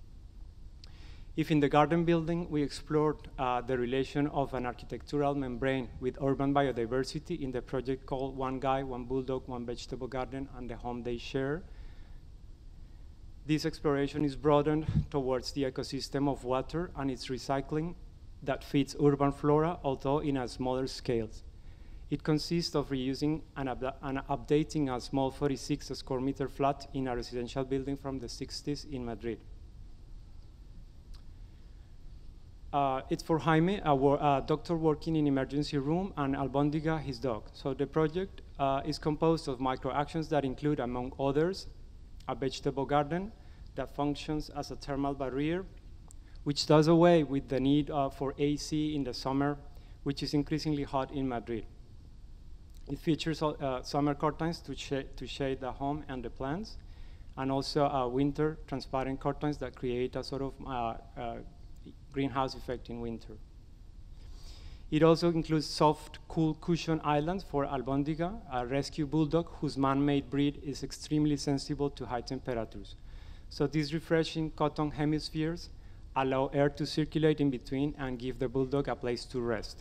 If in the garden building, we explored the relation of an architectural membrane with urban biodiversity in the project called One Guy, One Bulldog, One Vegetable Garden, and the Home They Share, this exploration is broadened towards the ecosystem of water and its recycling that feeds urban flora, although in a smaller scale. It consists of reusing and updating a small 46 square meter flat in a residential building from the 60s in Madrid. It's for Jaime, a doctor working in emergency room, and Albondiga, his dog. So the project is composed of microactions that include, among others, a vegetable garden that functions as a thermal barrier, which does away with the need for AC in the summer, which is increasingly hot in Madrid. It features summer curtains to shade the home and the plants, and also winter transparent curtains that create a sort of greenhouse effect in winter. It also includes soft, cool cushion islands for Albondiga, a rescue bulldog whose man-made breed is extremely sensible to high temperatures. So these refreshing cotton hemispheres allow air to circulate in between and give the bulldog a place to rest.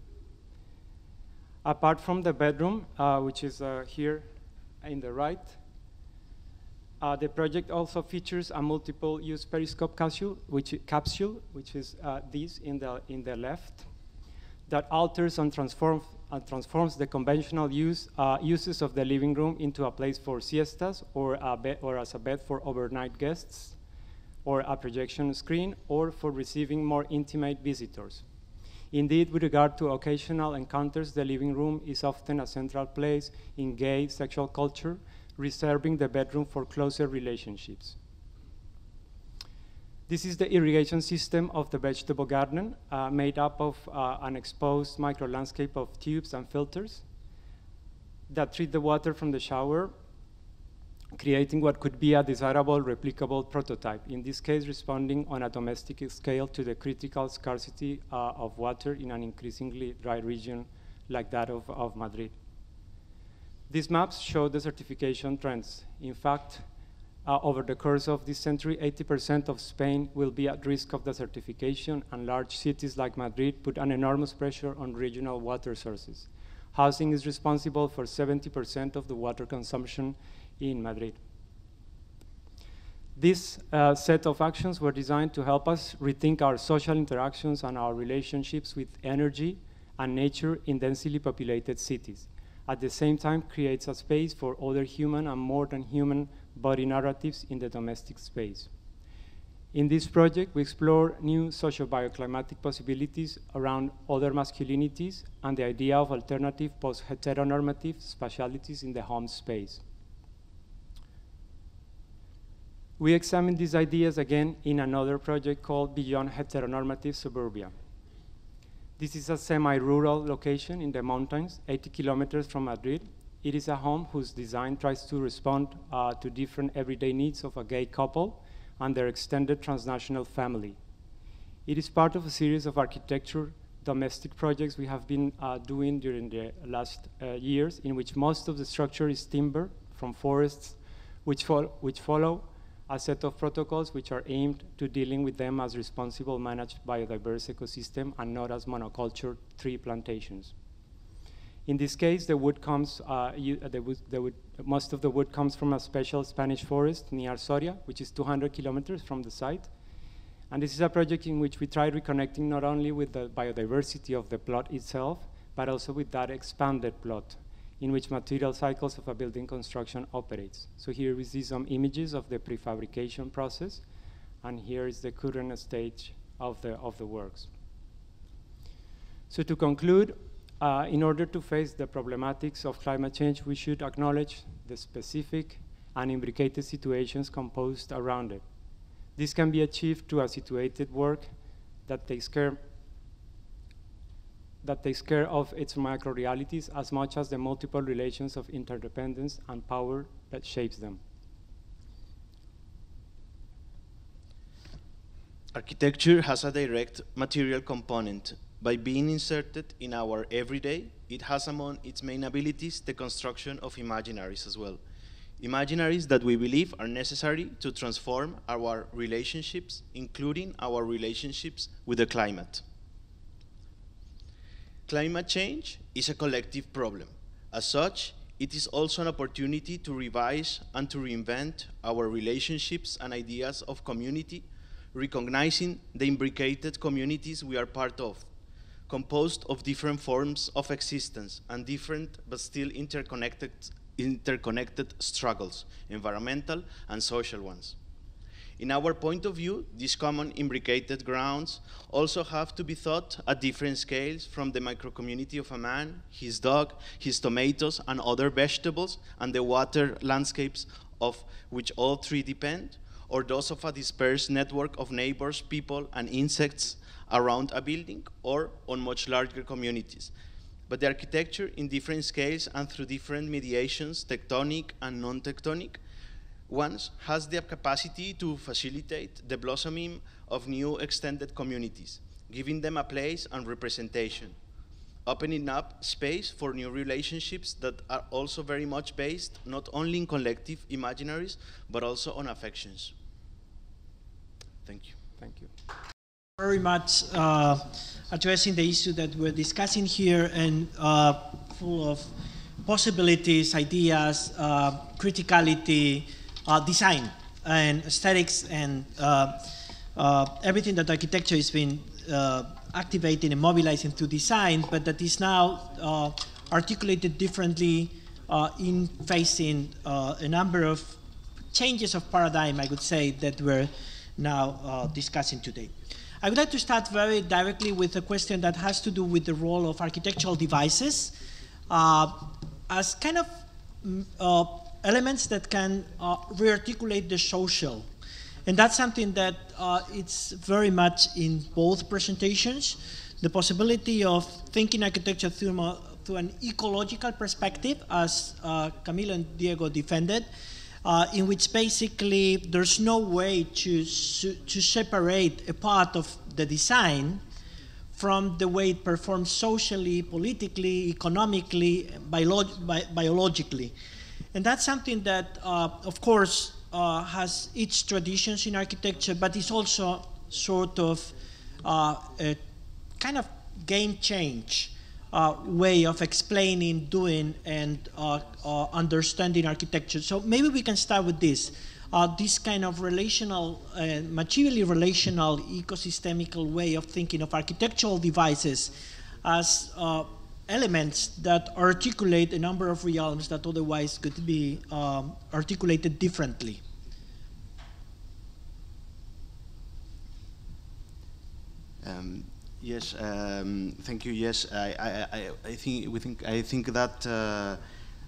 Apart from the bedroom, which is here in the right, the project also features a multiple-use periscope capsule, which is this in the left, that alters and transforms the conventional uses of the living room into a place for siestas, or as a bed for overnight guests, or a projection screen, or for receiving more intimate visitors. Indeed, with regard to occasional encounters, the living room is often a central place in gay sexual culture, reserving the bedroom for closer relationships. This is the irrigation system of the vegetable garden, made up of an exposed micro-landscape of tubes and filters that treat the water from the shower, creating what could be a desirable replicable prototype, in this case responding on a domestic scale to the critical scarcity of water in an increasingly dry region like that of Madrid. These maps show the certification trends. In fact, over the course of this century, 80% of Spain will be at risk of desertification, and large cities like Madrid put an enormous pressure on regional water sources. Housing is responsible for 70% of the water consumption in Madrid. This set of actions were designed to help us rethink our social interactions and our relationships with energy and nature in densely populated cities. at the same time creates a space for other human and more than human body narratives in the domestic space. In this project, we explore new socio-bioclimatic possibilities around other masculinities and the idea of alternative post-heteronormative spatialities in the home space. We examined these ideas again in another project called Beyond Heteronormative Suburbia. This is a semi-rural location in the mountains, 80 kilometers from Madrid. It is a home whose design tries to respond to different everyday needs of a gay couple and their extended transnational family. It is part of a series of architecture domestic projects we have been doing during the last years, in which most of the structure is timber from forests, which follow a set of protocols which are aimed to dealing with them as responsible managed biodiverse ecosystem and not as monoculture tree plantations. In this case, the wood comes, most of the wood comes from a special Spanish forest near Soria, which is 200 kilometers from the site. And this is a project in which we try reconnecting not only with the biodiversity of the plot itself, but also with that expanded plot in which material cycles of a building construction operates. So here we see some images of the prefabrication process, and here is the current stage of the works. So to conclude, in order to face the problematics of climate change, we should acknowledge the specific and imbricated situations composed around it. This can be achieved through a situated work that takes care of its micro-realities as much as the multiple relations of interdependence and power that shapes them. Architecture has a direct material component. By being inserted in our everyday, it has among its main abilities the construction of imaginaries as well. Imaginaries that we believe are necessary to transform our relationships, including our relationships with the climate. Climate change is a collective problem. As such, it is also an opportunity to revise and to reinvent our relationships and ideas of community, recognizing the imbricated communities we are part of, composed of different forms of existence and different but still interconnected struggles, environmental and social ones. In our point of view, these common imbricated grounds also have to be thought at different scales, from the microcommunity of a man, his dog, his tomatoes and other vegetables, and the water landscapes of which all three depend, or those of a dispersed network of neighbors, people and insects around a building, or on much larger communities. But the architecture in different scales and through different mediations, tectonic and non-tectonic ones, has the capacity to facilitate the blossoming of new extended communities, giving them a place and representation, opening up space for new relationships that are also very much based not only in collective imaginaries, but also on affections. Thank you. Thank you. Very much addressing the issue that we're discussing here, and full of possibilities, ideas, criticality, design, and aesthetics, and everything that architecture has been activating and mobilizing to design, but that is now articulated differently in facing a number of changes of paradigm, I would say, that we're now discussing today. I would like to start very directly with a question that has to do with the role of architectural devices as kind of elements that can rearticulate the social. And that's something that it's very much in both presentations. The possibility of thinking architecture through an ecological perspective, as Camilo and Diego defended, in which basically there's no way to separate a part of the design from the way it performs socially, politically, economically, biologically. And that's something that, of course, has its traditions in architecture, but it's also sort of a kind of game change way of explaining, doing, and understanding architecture. So maybe we can start with this. This kind of relational, materially relational, ecosystemical way of thinking of architectural devices as elements that articulate a number of realms that otherwise could be articulated differently. Yes, thank you. Yes, I think that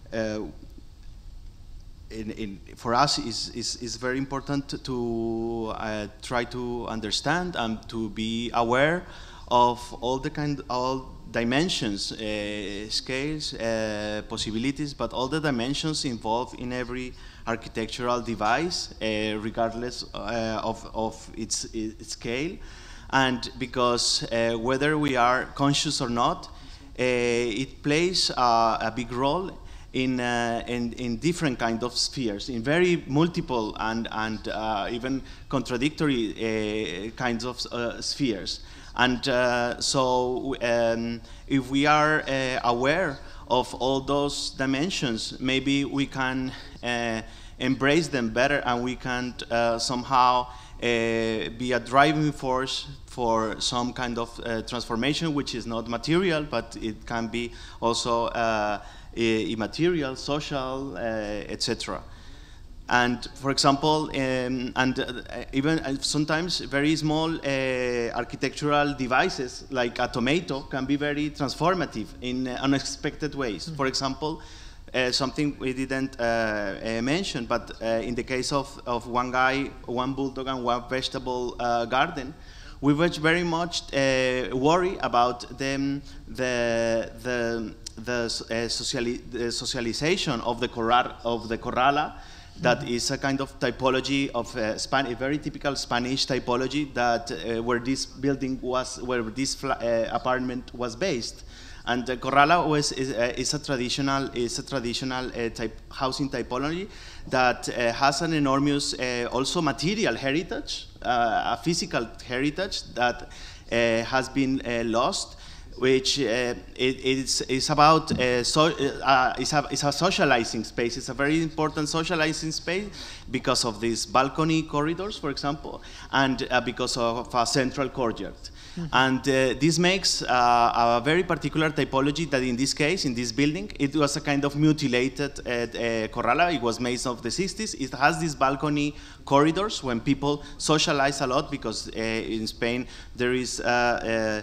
for us is very important to try to understand and to be aware of all dimensions, scales, possibilities, but all the dimensions involved in every architectural device, regardless of its scale. And because whether we are conscious or not, it plays a big role in different kind of spheres, in very multiple and even contradictory kinds of spheres. And so if we are aware of all those dimensions, maybe we can embrace them better, and we can somehow be a driving force for some kind of transformation, which is not material, but it can be also immaterial, social, etc. And for example, even sometimes very small architectural devices like a tomato can be very transformative in unexpected ways. Mm-hmm. For example, something we didn't mention, but in the case of one guy, one bulldog and one vegetable garden, we were very much worried about the socialization of the corrala. That is a kind of typology of a very typical Spanish typology that where this building was, where this apartment was based. And the corrala is a traditional housing typology that has an enormous also material heritage, a physical heritage that has been lost, which is about it's a socializing space. It's a very important socializing space because of these balcony corridors, for example, and because of a central courtyard. Mm-hmm. And this makes a very particular typology that in this case, in this building, it was a kind of mutilated corrala. It was made of the 60s. It has these balcony corridors when people socialize a lot, because in Spain there is the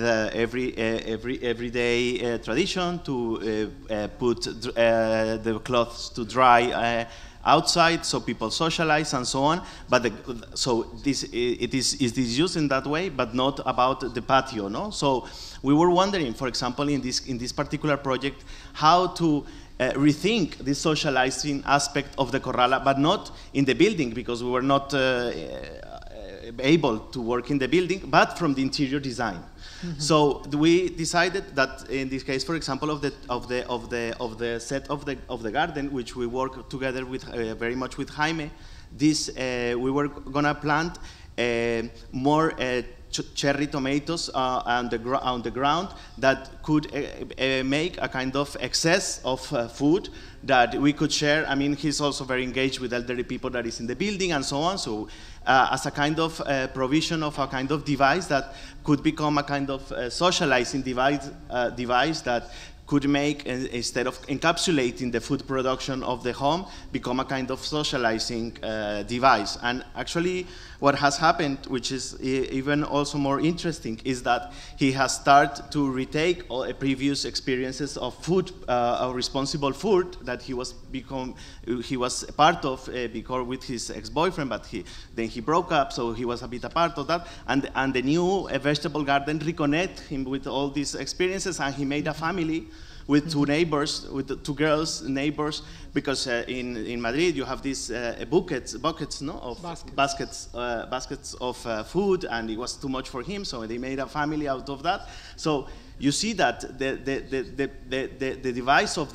everyday tradition to put the clothes to dry outside, so people socialize and so on. But so it is used in that way, but not about the patio, no. So we were wondering, for example, in this particular project, how to rethink this socializing aspect of the corrala, but not in the building, because we were not able to work in the building, but from the interior design. Mm-hmm. So we decided that in this case, for example, of the set of the garden, which we work together with very much with Jaime, this we were gonna plant more cherry tomatoes on the ground that could make a kind of excess of food that we could share. I mean, he's also very engaged with elderly people that is in the building and so on. So as a kind of provision of a kind of device that could become a kind of socializing device that could make, instead of encapsulating the food production of the home, become a kind of socializing device. And actually, what has happened, which is even also more interesting, is that he has started to retake all previous experiences of food, of responsible food that he was part of because with his ex-boyfriend, but then he broke up, so he was a bit a part of that. And the new vegetable garden reconnect him with all these experiences, and he made a family with two neighbors, with two girls neighbors, because in Madrid you have these buckets, no, of baskets of food, and it was too much for him, so they made a family out of that. So you see that the device of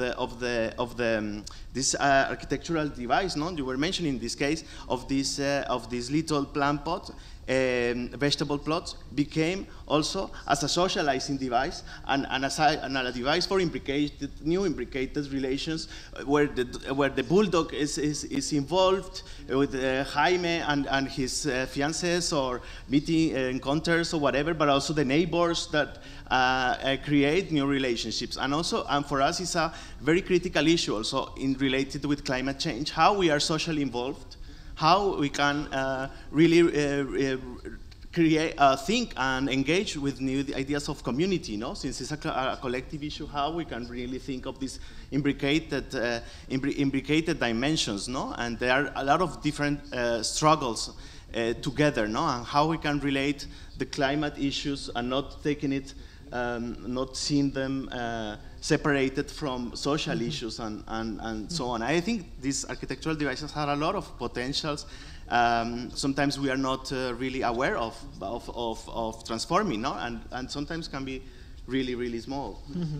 this architectural device, no, you were mentioning this case of this little plant pot, vegetable plots became also as a socializing device and a device for new imbricated relations where the bulldog is involved with Jaime and his fiancés or meeting encounters or whatever, but also the neighbors that create new relationships. And for us, it's a very critical issue also related with climate change, how we are socially involved, how we can really create, think and engage with new ideas of community, no? Since it's a collective issue, how we can really think of these imbricated dimensions, no? And there are a lot of different struggles together, no? And how we can relate the climate issues and not taking it, not seeing them separated from social issues and so on. I think these architectural devices have a lot of potentials. Sometimes we are not really aware of transforming, no? And sometimes can be really, really small.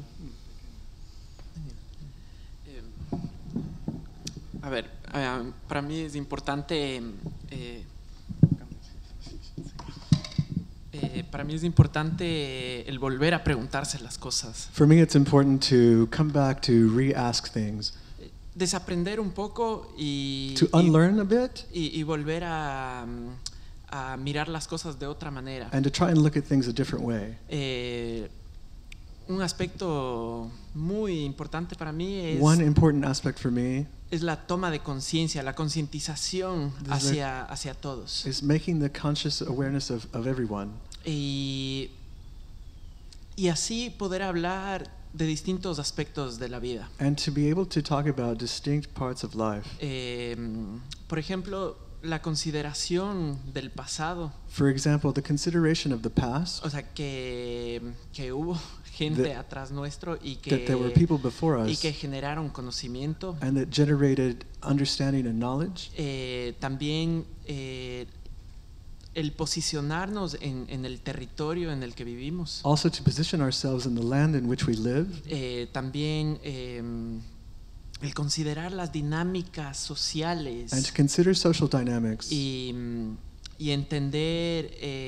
A ver, para mí es importante el volver a preguntarse las cosas. For me, it's important to come back to re-ask things, Desaprender un poco to unlearn a bit, y volver a mirar las cosas de otra manera. and to try and look at things a different way. Un aspecto muy importante para mí One important aspect for me es la toma de conciencia, la concientización This is hacia todos. is making the conscious awareness of everyone, Y así poder hablar de distintos aspectos de la vida. and to be able to talk about distinct parts of life. Por ejemplo, la consideración del pasado. For example, the consideration of the past, O sea, que hubo gente That- atrás nuestro y that there were people before y us, que generaron conocimiento. and that generated understanding and knowledge. También el posicionarnos en el territorio en el que vivimos. Also to position ourselves in the land in which we live, También el considerar las dinámicas sociales and to consider social dynamics, y entender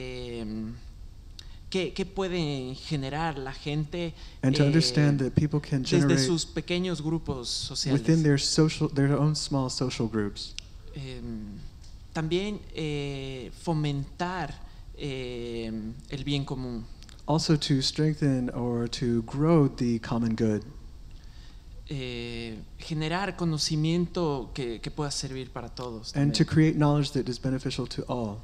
qué puede generar la gente and to understand that people can desde generate sus pequeños grupos sociales. within their own small social groups. También fomentar el bien común. Also to strengthen or to grow the common good, Generar conocimiento que pueda servir para todos. and to también. create knowledge that is beneficial to all.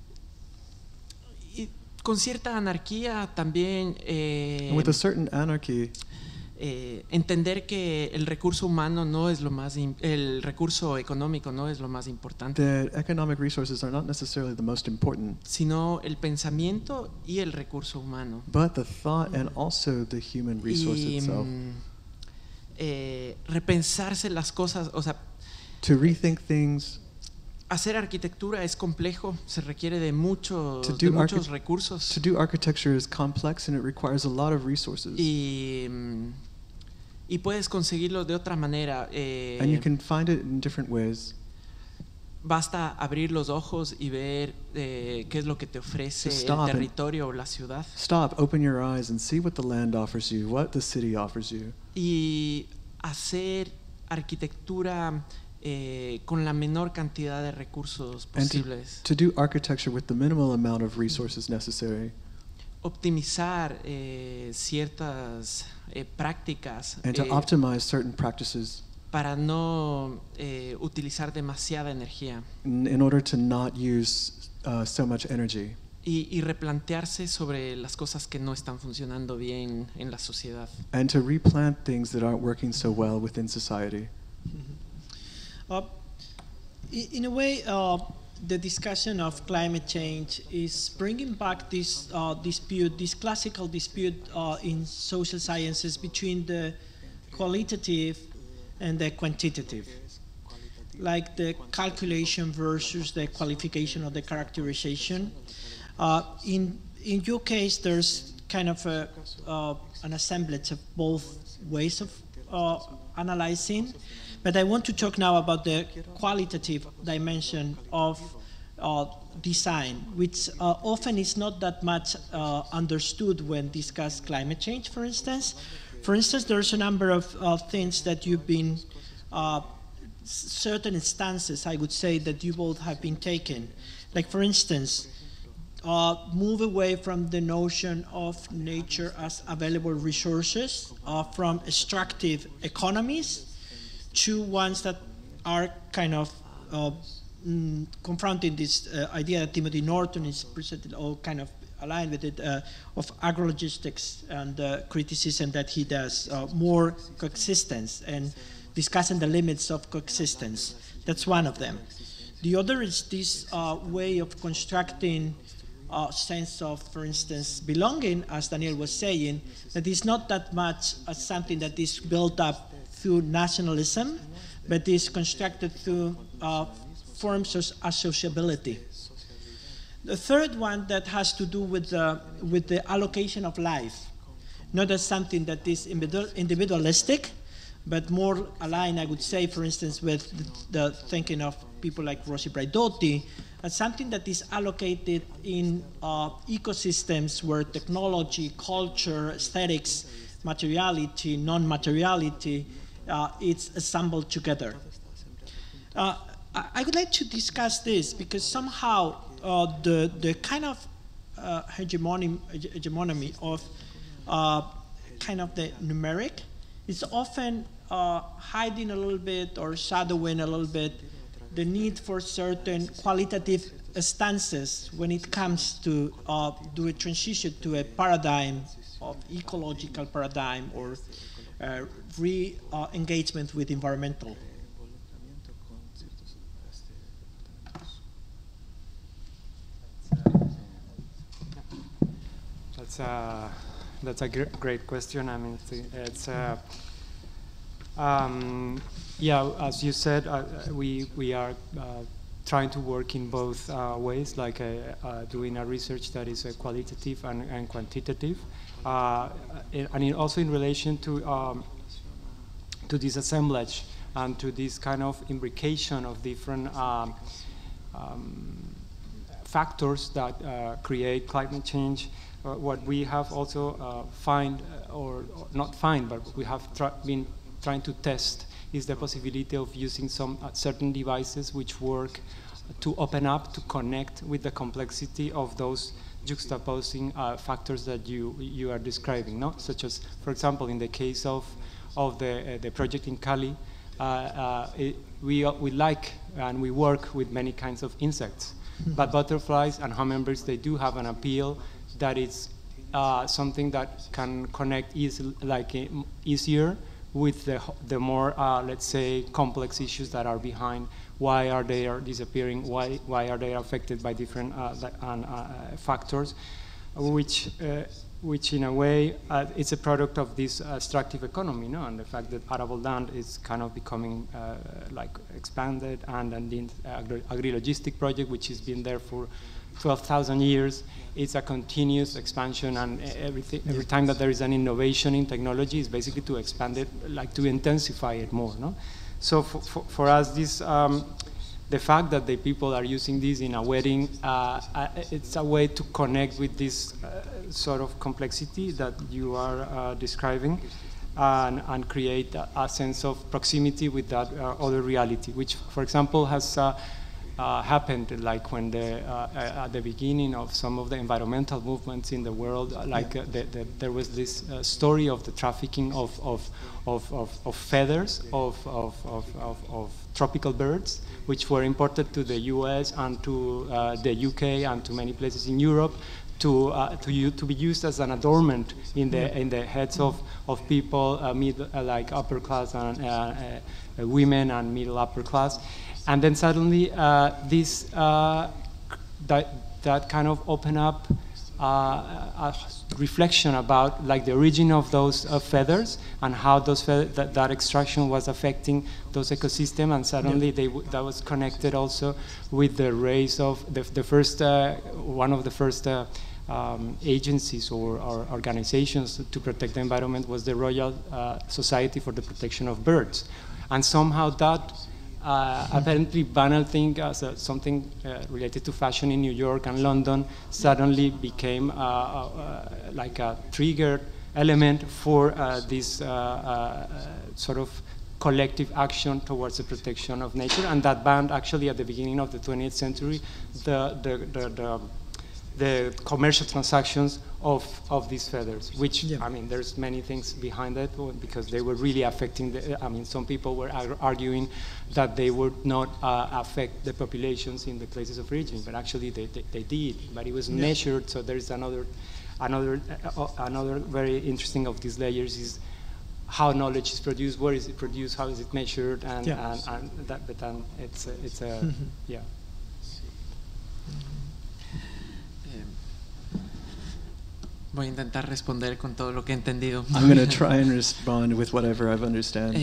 Y con cierta anarquía también And with a certain anarchy, entender que el recurso humano no es lo más el recurso económico no es lo más importante, that economic resources are not necessarily the most important, sino el pensamiento y el recurso humano. but the thought and also the human resource Y itself. repensarse las cosas, o sea, To rethink things, hacer arquitectura es complejo, se requiere de muchos To do muchos to recursos do architecture is complex and it requires a lot of resources. y puedes conseguirlo de otra manera. And you can find it in different ways. Basta abrir los ojos y ver qué es lo que te ofrece Just el stop and- territorio o la ciudad. Stop, open your eyes and see what the land offers you, what the city offers you. Y hacer arquitectura con la menor cantidad de recursos And posibles. to do architecture with the minimal amount of resources necessary. Optimizar ciertas prácticas And to optimize certain practices para no utilizar demasiada energía in order to not use so much energy. y replantearse sobre las cosas que no están funcionando bien en la sociedad. And to replant things that aren't working so well within society. In a way, the discussion of climate change is bringing back this dispute, this classical dispute in social sciences between the qualitative and the quantitative, like the calculation versus the qualification or the characterization. In your case, there's kind of an assemblage of both ways of analyzing, but I want to talk now about the qualitative dimension of design, which often is not that much understood when discussed climate change, for instance. For instance, there's a number of things that you've been, certain instances, I would say, that you both have been taken. Like, for instance, move away from the notion of nature as available resources, from extractive economies to ones that are kind of confronting this idea that Timothy Norton is presented, or kind of aligned with it, of agrologistics and criticism that he does, more coexistence and discussing the limits of coexistence. That's one of them. The other is this way of constructing a sense of, for instance, belonging, as Daniel was saying, that is not that much as something that is built up through nationalism, but is constructed through forms of associability. The third one that has to do with the allocation of life, not as something that is individualistic, but more aligned, I would say, for instance, with the thinking of people like Rossi Braidotti, as something that is allocated in ecosystems where technology, culture, aesthetics, materiality, non-materiality, it's assembled together. I would like to discuss this because somehow the kind of hegemony of kind of the numeric is often hiding a little bit or shadowing a little bit the need for certain qualitative stances when it comes to do a transition to a paradigm of ecological paradigm or re-engagement with environmental. That's a great question. I mean, it's yeah, as you said, we are trying to work in both ways, like doing a research that is qualitative and quantitative, and also in relation to this assemblage and to this kind of imbrication of different factors that create climate change. What we have also or not find, but we have been trying to test is the possibility of using some certain devices which work to open up, to connect with the complexity of those juxtaposing factors that you are describing, no? Such as, for example, in the case of the project in Cali, we like and we work with many kinds of insects, but butterflies and hummingbirds, they do have an appeal that it's something that can connect easier with the more, let's say, complex issues that are behind. Why are they disappearing? Why are they affected by different factors, which in a way it's a product of this extractive economy, no? And the fact that arable land is kind of becoming like expanded, and the agri-logistic project, which has been there for 12,000 years, it's a continuous expansion, and every time that there is an innovation in technology, is basically to expand it, like to intensify it more, no? So for us, this the fact that the people are using this in a wedding, it's a way to connect with this sort of complexity that you are describing, and create a sense of proximity with that other reality, which, for example, has happened like when at the beginning of some of the environmental movements in the world, there was this story of the trafficking of feathers of tropical birds, which were imported to the US and to the UK and to many places in Europe to be used as an adornment in the heads of people, like upper class and women and middle upper class. And then suddenly, that kind of open up a reflection about like the origin of those feathers and how those that extraction was affecting those ecosystems. And suddenly, that was connected also with the race of the first one of the first agencies or organizations to protect the environment was the Royal Society for the Protection of Birds, and somehow that apparently banal thing as something related to fashion in New York and London suddenly became like a trigger element for this sort of collective action towards the protection of nature, and that banned actually at the beginning of the 20th century the commercial transactions of these feathers, which, I mean, there's many things behind that, because they were really affecting some people were arguing that they would not affect the populations in the places of origin, but actually they did, but it was measured. So there's another very interesting of these layers is how knowledge is produced, where is it produced, how is it measured, and that, but then it's a yeah. Voy a intentar responder con todo lo que he entendido. I'm going to try and respond with whatever I've understood.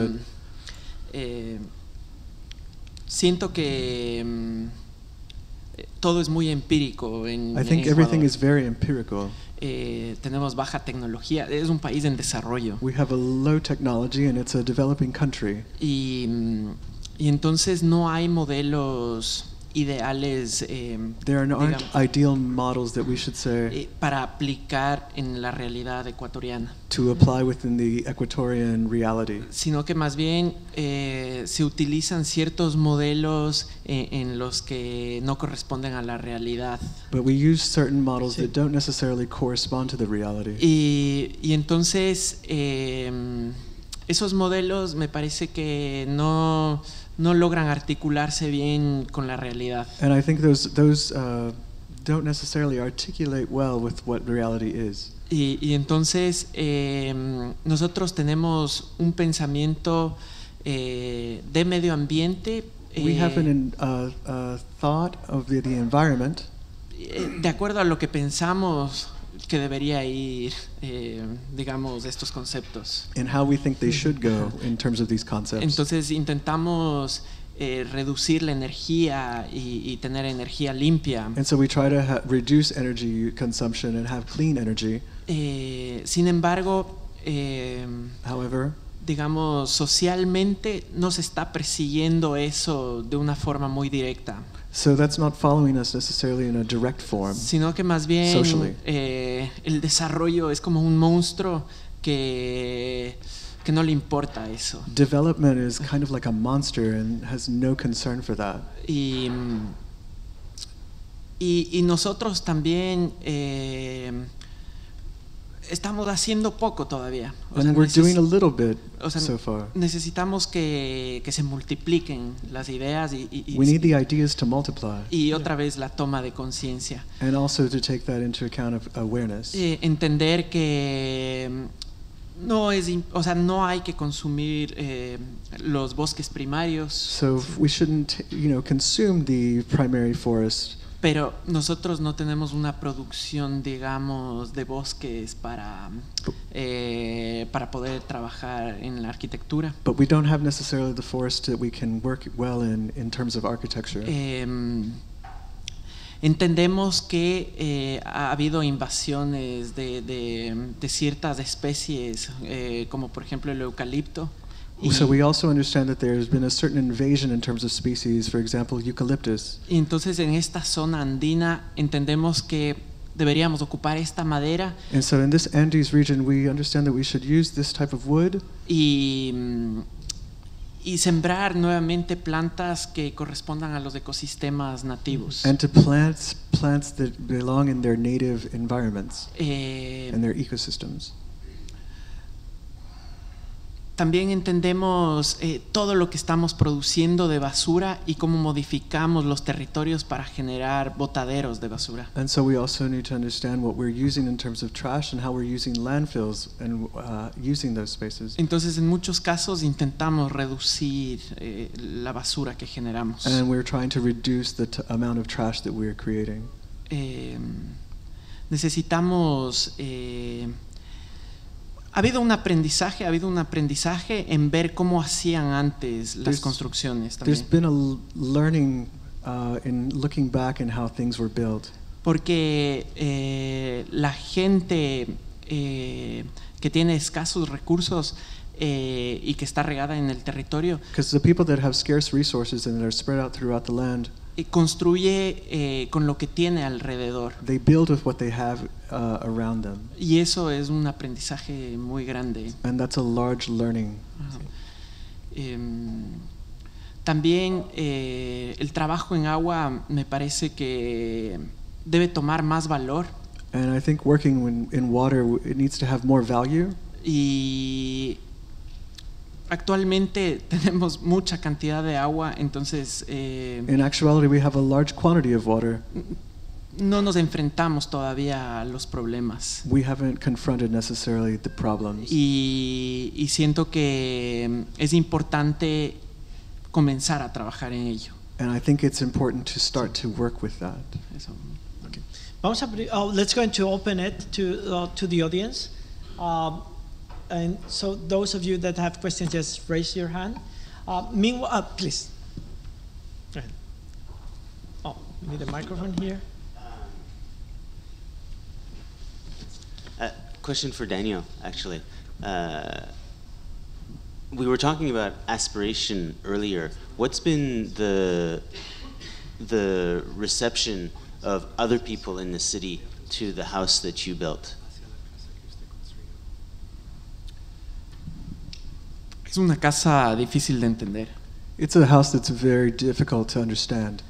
Siento que todo es muy empírico en I think everything is very empirical. Tenemos baja tecnología, es un país en desarrollo. We have a low technology and it's a developing country. Y entonces no hay modelos ideales There aren't ideal models that we should say para aplicar en la realidad ecuatoriana, to apply within the Ecuadorian reality, sino que más bien se utilizan ciertos modelos en los que no corresponden a la realidad. but we use certain models that don't necessarily correspond to the reality. Y entonces esos modelos me parece que no logran articularse bien con la realidad. And I think those don't necessarily articulate well with what reality is. Y entonces nosotros tenemos un pensamiento de medio ambiente We have a thought of the environment de acuerdo a lo que pensamos que debería ir, digamos, estos conceptos. and how we think they should go in terms of these concepts. Entonces intentamos reducir la energía y tener energía limpia. And so we try to reduce energy consumption and have clean energy. Sin embargo, However, digamos, socialmente no se está persiguiendo eso de una forma muy directa, so that's not following us necessarily in a direct form. sino que más bien Socially. el desarrollo es como un monstruo que no le importa eso. Development is kind of like a monster and has no concern for that. Y nosotros también estamos haciendo poco todavía. O sea, And we're doing a little bit o sea, so far. necesitamos que se multipliquen las ideas We need the ideas to multiply, y otra vez la toma de conciencia. and also to take that into account of awareness. Entender que no hay que consumir los bosques primarios, So we shouldn't, consume the primary forest, pero nosotros no tenemos una producción, digamos, de bosques para poder trabajar en la arquitectura. but we don't have necessarily the forest that we can work well in terms of architecture. Entendemos que ha habido invasiones de ciertas especies, como por ejemplo el eucalipto. So we also understand that there's been a certain invasion in terms of species, for example, eucalyptus. Y entonces en esta zona andina entendemos que deberíamos ocupar esta madera And so in this Andes region, we understand that we should use this type of wood y sembrar nuevamente plantas que correspondan a los ecosistemas nativos. and to plant plants that belong in their native environments Eh, and their ecosystems. También entendemos todo lo que estamos produciendo de basura y cómo modificamos los territorios para generar botaderos de basura. And so we also need to understand what we're using in terms of trash and how we're using landfills and using those spaces. Entonces, en muchos casos intentamos reducir la basura que generamos. And we're trying to reduce the amount of trash that we're creating. Necesitamos ha habido un aprendizaje en ver cómo hacían antes las construcciones There's también. been a learning in looking back and how things were built. Porque la gente que tiene escasos recursos y que está regada en el territorio, Because the people that have scarce resources and that are spread out throughout the land, construye con lo que tiene alrededor. they build with what they have around them. Y eso es un aprendizaje muy grande. And that's a large learning. Ajá. También el trabajo en agua me parece que debe tomar más valor. And I think working in water, it needs to have more value. Y actualmente tenemos mucha cantidad de agua, entonces In actuality, we have a large quantity of water. no nos enfrentamos todavía a los problemas. We haven't confronted necessarily the problems. Y siento que es importante comenzar a trabajar en ello. And I think it's important to start to work with that. Eso. Vamos a let's go to open it to the audience. And so those of you that have questions, just raise your hand. Meanwhile, please. Go ahead. Oh, we need a microphone here. Question for Daniel, actually. We were talking about aspiration earlier. What's been the reception of other people in the city to the house that you built? Es una casa difícil de entender. It's a house that's very difficult to understand.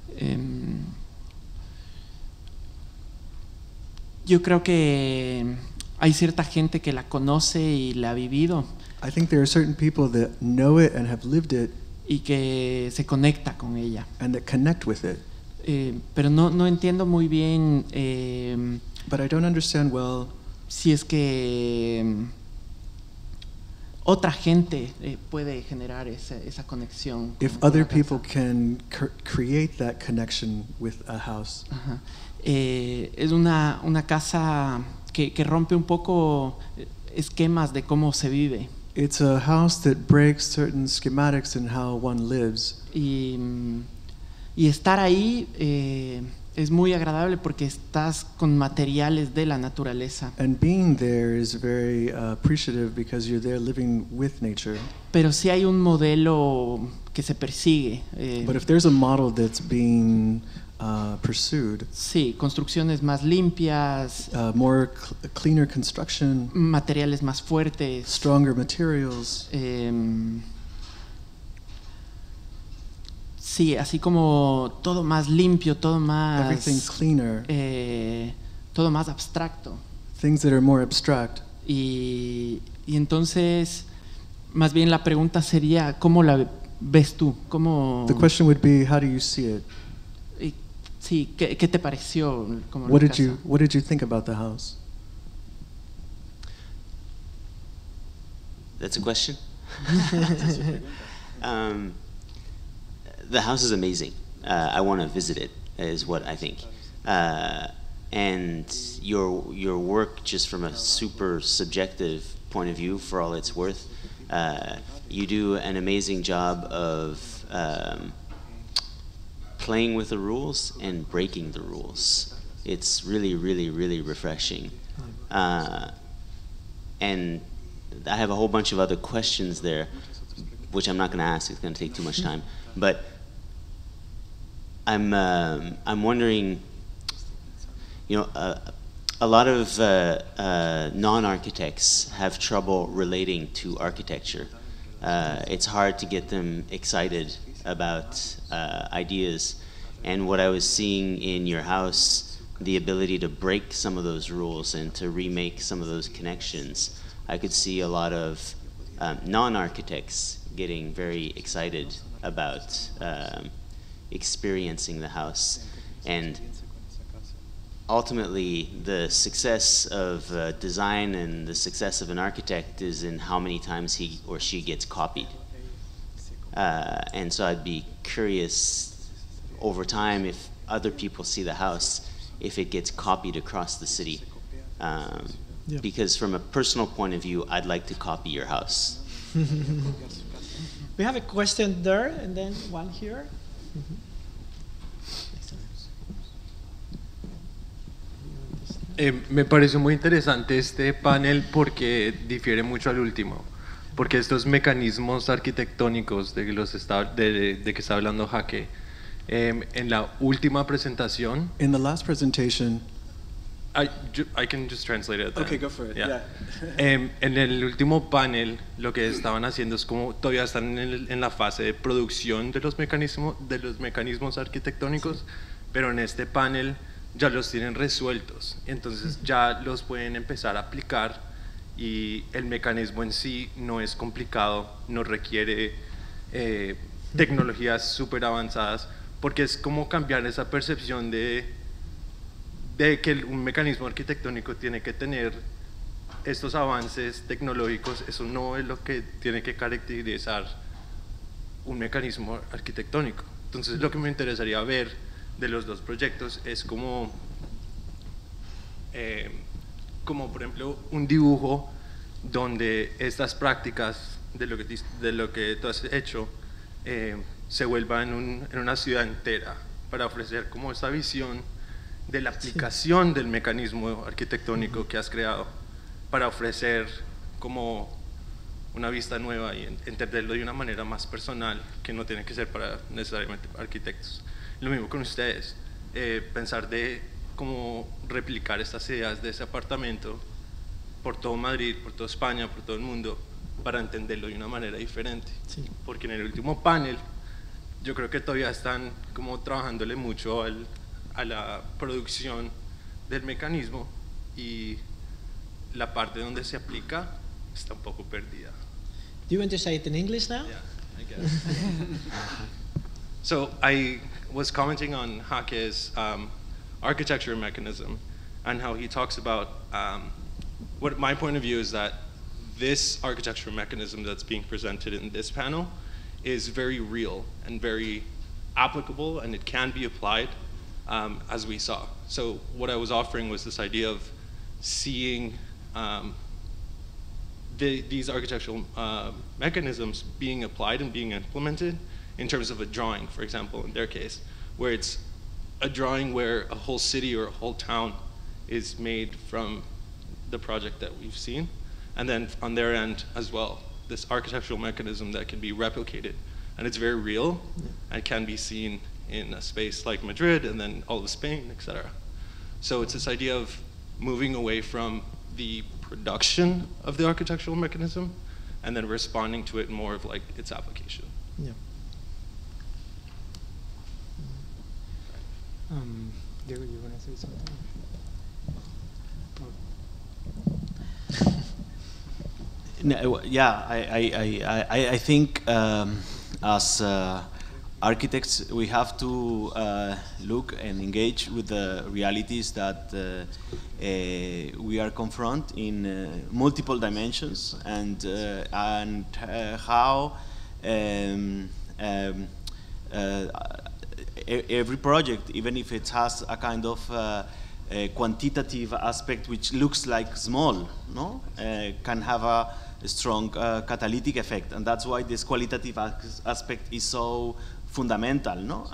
Yo creo que hay cierta gente que la conoce y la ha vivido I think there are certain people that know it and have lived it y que se conecta con ella. and that connect with it. Pero no entiendo muy bien But I don't understand well si es que otra gente puede generar esa conexión. if con other la casa. people can create that connection with a house. Ajá. Es una casa que rompe un poco esquemas de cómo se vive. It's a house that breaks certain schematics in how one lives. Y estar ahí es muy agradable porque estás con materiales de la naturaleza. And being there is very appreciative because you're there living with nature. Pero sí hay un modelo que se persigue. But if there's a model that's being pursued, Sí, construcciones más limpias, more cleaner construction, materiales más fuertes. stronger materials, Sí, así como todo más limpio, todo everything más, cleaner, todo más abstracto. things that are more abstract. Y entonces, más bien la pregunta sería, ¿cómo la ves tú? ¿Cómo, The question would be, how do you see it? sí, ¿qué te pareció? Como What la did casa? what did you think about the house? That's a question? The house is amazing. I want to visit it, is what I think. And your work, just from a super subjective point of view, for all it's worth, you do an amazing job of playing with the rules and breaking the rules. It's really, really, really refreshing. And I have a whole bunch of other questions there, which I'm not going to ask. It's going to take too much time. But I'm wondering, you know, a lot of non-architects have trouble relating to architecture. It's hard to get them excited about ideas. And what I was seeing in your house, the ability to break some of those rules and to remake some of those connections, I could see a lot of non-architects getting very excited about experiencing the house. And ultimately, the success of design and the success of an architect is in how many times he or she gets copied. And so I'd be curious over time if other people see the house, if it gets copied across the city. Yeah. Because from a personal point of view, I'd like to copy your house. We have a question there, and then one here. Me pareció muy interesante este panel porque difiere mucho al último. porque estos mecanismos arquitectónicos de que está hablando Jaque, en la última presentación, In the last presentation, I can just translate it. okay, go for it. Yeah. En el último panel, lo que estaban haciendo es como todavía están en la fase de producción de los mecanismos arquitectónicos, pero en este panel ya los tienen resueltos, entonces ya los pueden empezar a aplicar y el mecanismo en sí no es complicado, no requiere tecnologías súper avanzadas, porque es como cambiar esa percepción de que un mecanismo arquitectónico tiene que tener estos avances tecnológicos. Eso no es lo que tiene que caracterizar un mecanismo arquitectónico. Entonces lo que me interesaría ver de los dos proyectos es como por ejemplo un dibujo donde estas prácticas de lo que tú has hecho se vuelvan en una ciudad entera, para ofrecer como esa visión de la aplicación del mecanismo arquitectónico que has creado, para ofrecer como una vista nueva y entenderlo de una manera más personal, que no tiene que ser para necesariamente arquitectos. Lo mismo con ustedes, pensar de cómo replicar estas ideas de ese apartamento por todo Madrid, por toda España, por todo el mundo, para entenderlo de una manera diferente. Sí. Porque en el último panel yo creo que todavía están como trabajándole mucho a la producción del mecanismo, y la parte donde se aplica está un poco perdida. Do you want to say it in English now? Yeah, I guess. So I was commenting on Jaque's architecture mechanism, and how he talks about what my point of view is that this architecture mechanism that's being presented in this panel is very real and very applicable, and it can be applied as we saw. So what I was offering was this idea of seeing these architectural mechanisms being applied and being implemented in terms of a drawing, for example, in their case, where it's a drawing where a whole city or a whole town is made from the project that we've seen, and then on their end as well, this architectural mechanism that can be replicated, and it's very real and can be seen in a space like Madrid and then all of Spain, etc. So it's this idea of moving away from the production of the architectural mechanism and then responding to it more of like its application. Yeah. Diego, you want to say something? No, yeah, I think as architects we have to look and engage with the realities that we are confronted in multiple dimensions, and how every project, even if it has a kind of a quantitative aspect which looks like small, no, can have a strong catalytic effect, and that's why this qualitative aspect is so fundamental, no,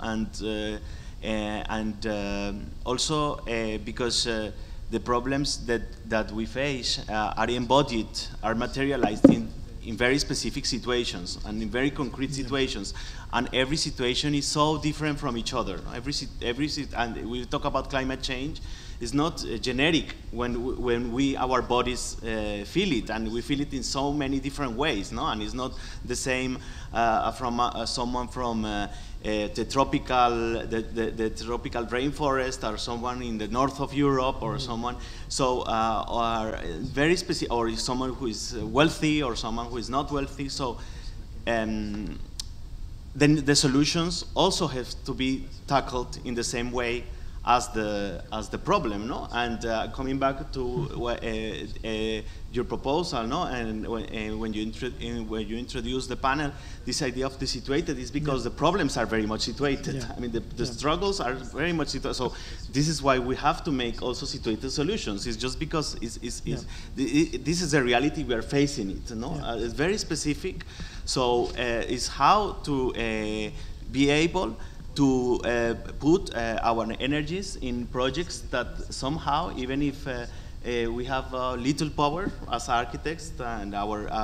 and also because the problems that we face are embodied, are materialized in very specific situations and in very concrete situations, and every situation is so different from each other. And we talk about climate change. It's not generic when our bodies feel it, and we feel it in so many different ways, no? And it's not the same from someone from the tropical rainforest, or someone in the north of Europe, or someone or very specific, or someone who is wealthy or someone who is not wealthy. So then the solutions also have to be tackled in the same way as the problem, no? And coming back to your proposal, no? And when you introduce the panel, this idea of the situated is because the problems are very much situated. Yeah. I mean, the struggles are very much situated. So this is why we have to make also situated solutions. It's just because this is a reality we are facing it, no? It's very specific. So it's how to be able to put our energies in projects that somehow, even if we have little power as architects, and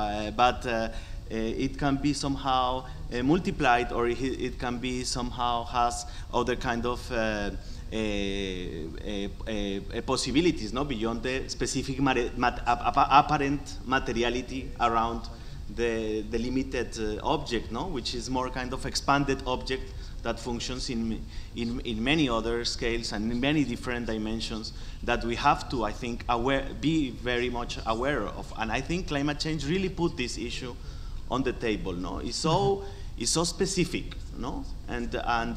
it can be somehow multiplied, or it can be somehow has other kind of possibilities, no, beyond the specific apparent materiality around the limited object, no, which is more kind of expanded object that functions in many other scales and in many different dimensions that we have to, I think, be very much aware of. And I think climate change really put this issue on the table. No, it's so specific. No, and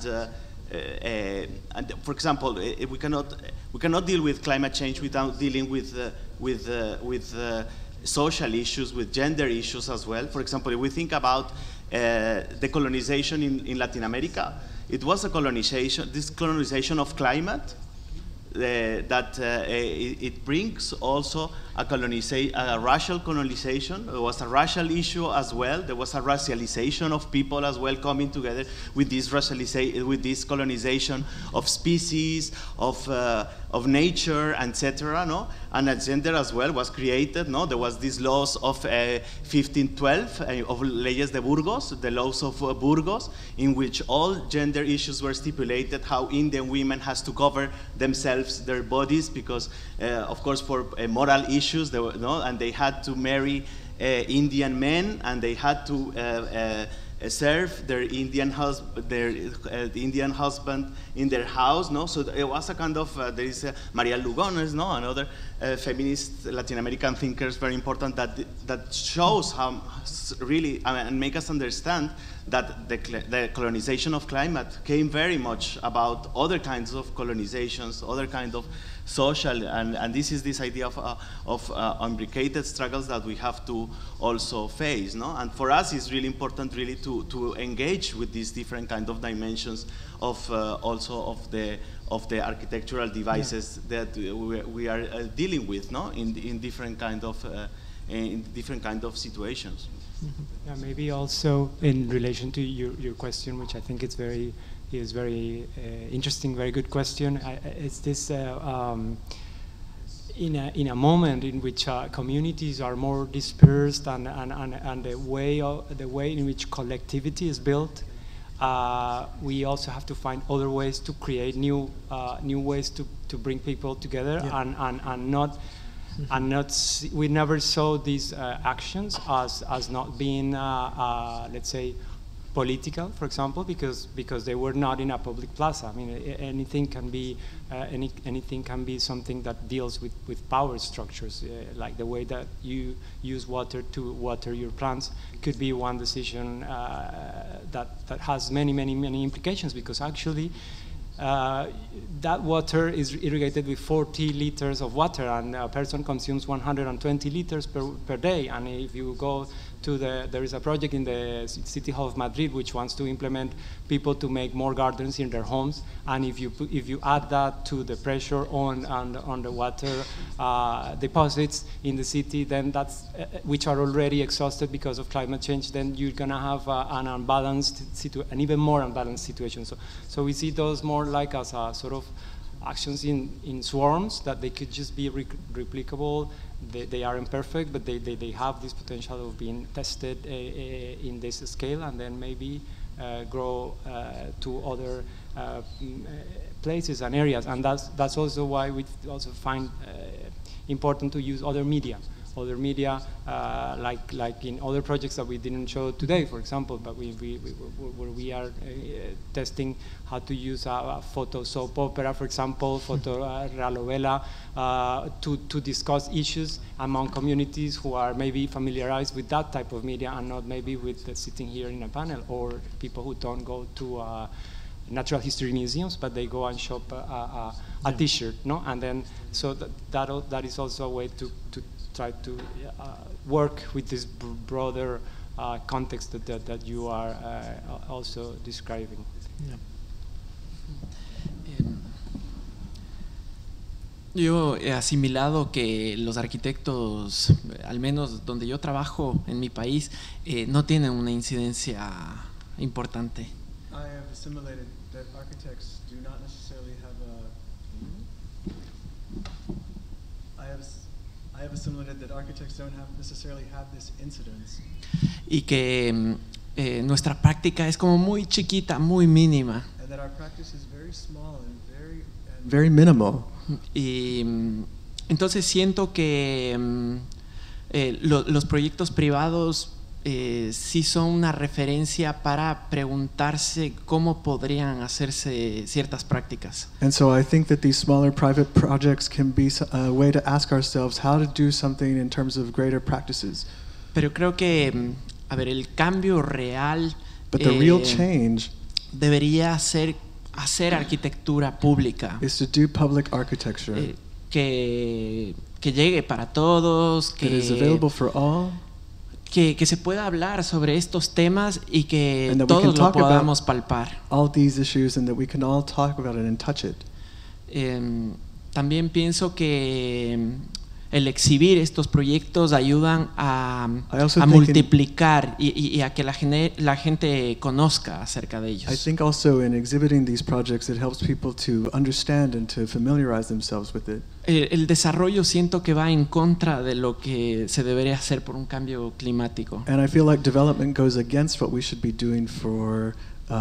for example, we cannot deal with climate change without dealing with social issues, with gender issues as well. For example, if we think about the colonization in Latin America, it was a colonization, this colonization of climate, that it brings also a racial colonization. There was a racial issue as well. There was a racialization of people as well, coming together with this colonization of species, of nature, etc. No, and a gender as well was created. No, there was these laws of 1512 of Leyes de Burgos, the laws of Burgos, in which all gender issues were stipulated. How Indian women has to cover themselves, their bodies, because of course for moral issues, and they had to marry Indian men, and they had to serve their Indian husband in their house. No, so it was a kind of there is Maria Lugones, no, another feminist Latin American thinkers, very important, that shows how really and make us understand that the colonization of climate came very much about other kinds of colonizations, other kind of social, and this is this idea of imbricated struggles that we have to also face, no? And for us, it's really important, really, to engage with these different kind of dimensions of also of the architectural devices that we are dealing with, no? In different kind of situations. Yeah, maybe also in relation to your question, which I think is very interesting, very good question. It's this in a moment in which communities are more dispersed, and the way in which collectivity is built, we also have to find other ways to create new ways to bring people together, we never saw these actions as not being, let's say, political, for example, because they were not in a public plaza. I mean, anything can be something that deals with power structures, like the way that you use water to water your plants could be one decision that has many implications, because actually that water is irrigated with 40 liters of water, and a person consumes 120 liters per day. And if you go to there is a project in the City Hall of Madrid which wants to implement people to make more gardens in their homes, and if you add that to the pressure on the water deposits in the city, then that's which are already exhausted because of climate change, then you're gonna have an even more unbalanced situation. So we see those more like as a sort of actions in swarms, that they could just be replicable. They are imperfect, but they have this potential of being tested in this scale, and then maybe grow to other places and areas. And that's also why we also find important to use other media, like in other projects that we didn't show today, for example, but where we are testing how to use a photo soap opera, for example, fotonovela, to discuss issues among communities who are maybe familiarized with that type of media and not maybe with sitting here in a panel, or people who don't go to natural history museums, but they go and shop a T-shirt, no? And then so that is also a way to try to work with this broader context that you are also describing. Yeah. Yo he asimilado que los arquitectos, al menos donde yo trabajo en mi país, no tienen una incidencia importante. I have assimilated that architects do not necessarily have I have assimilated that architects don't necessarily have this incidence. Y que nuestra práctica es como muy chiquita, muy mínima. And that our practice is very small and very minimal. Y entonces siento que los proyectos privados sí son una referencia para preguntarse cómo podrían hacerse ciertas prácticas. And so I think that these smaller private projects can be a way to ask ourselves how to do something in terms of greater practices. Pero creo que, a ver, el cambio real But the real change debería ser hacer arquitectura pública. is to do public architecture Que llegue para todos, that is available for all, que se pueda hablar sobre estos temas y que and that we can todos lo talk podamos about palpar. all these issues and that we can all talk about it and touch it. También pienso que el exhibir estos proyectos ayudan a multiplicar y a que la gente conozca acerca de ellos. I think also in exhibiting these projects it helps people to understand and to familiarize themselves with it. El desarrollo siento que va en contra de lo que se debería hacer por un cambio climático. And I feel like development goes against what we should be doing for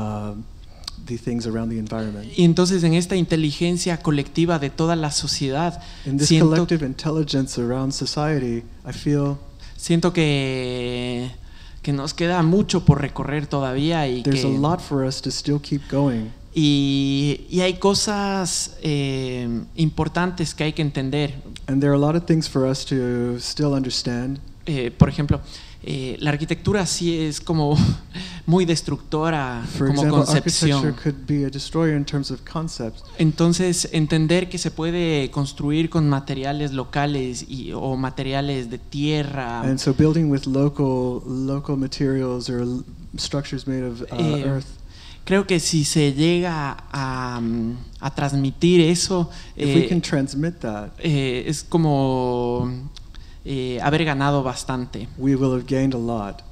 the things around the environment. Y entonces en esta inteligencia colectiva de toda la sociedad, In this collective intelligence around society, I feel siento que nos queda mucho por recorrer todavía y there's a lot for us to still keep going. Y hay cosas importantes que hay que entender. And there are a lot of things for us to still understand. Por ejemplo, la arquitectura sí es como muy destructora como concepción. Architecture could be a destroyer in terms of concepts. Entonces, entender que se puede construir con materiales locales o materiales de tierra. And so building with local materials or structures made of earth. Creo que si se llega a transmitir eso, if we can transmit that, es como haber ganado bastante. We will have gained a lot.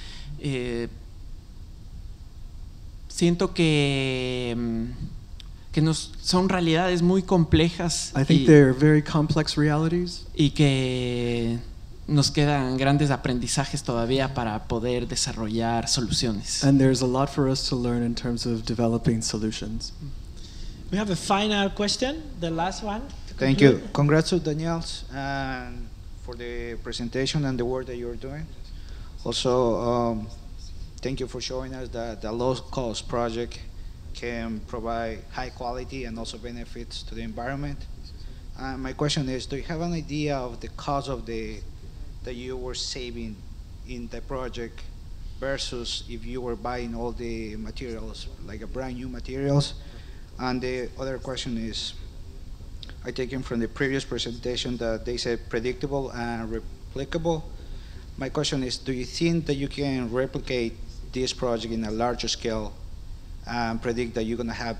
Siento que son realidades muy complejas. I think they're very complex realities. Y que nos quedan grandes aprendizajes todavía para poder desarrollar soluciones. And there's a lot for us to learn in terms of developing solutions. We have a final question, the last one. Thank you. Congrats to Daniels for the presentation and the work that you're doing. Also, thank you for showing us that the low-cost project can provide high quality and also benefits to the environment. My question is, do you have an idea of the cost of that you were saving in the project versus if you were buying all the materials, like a brand new materials? And the other question is, I take it from the previous presentation that they said predictable and replicable. My question is, do you think that you can replicate this project in a larger scale and predict that you're going to have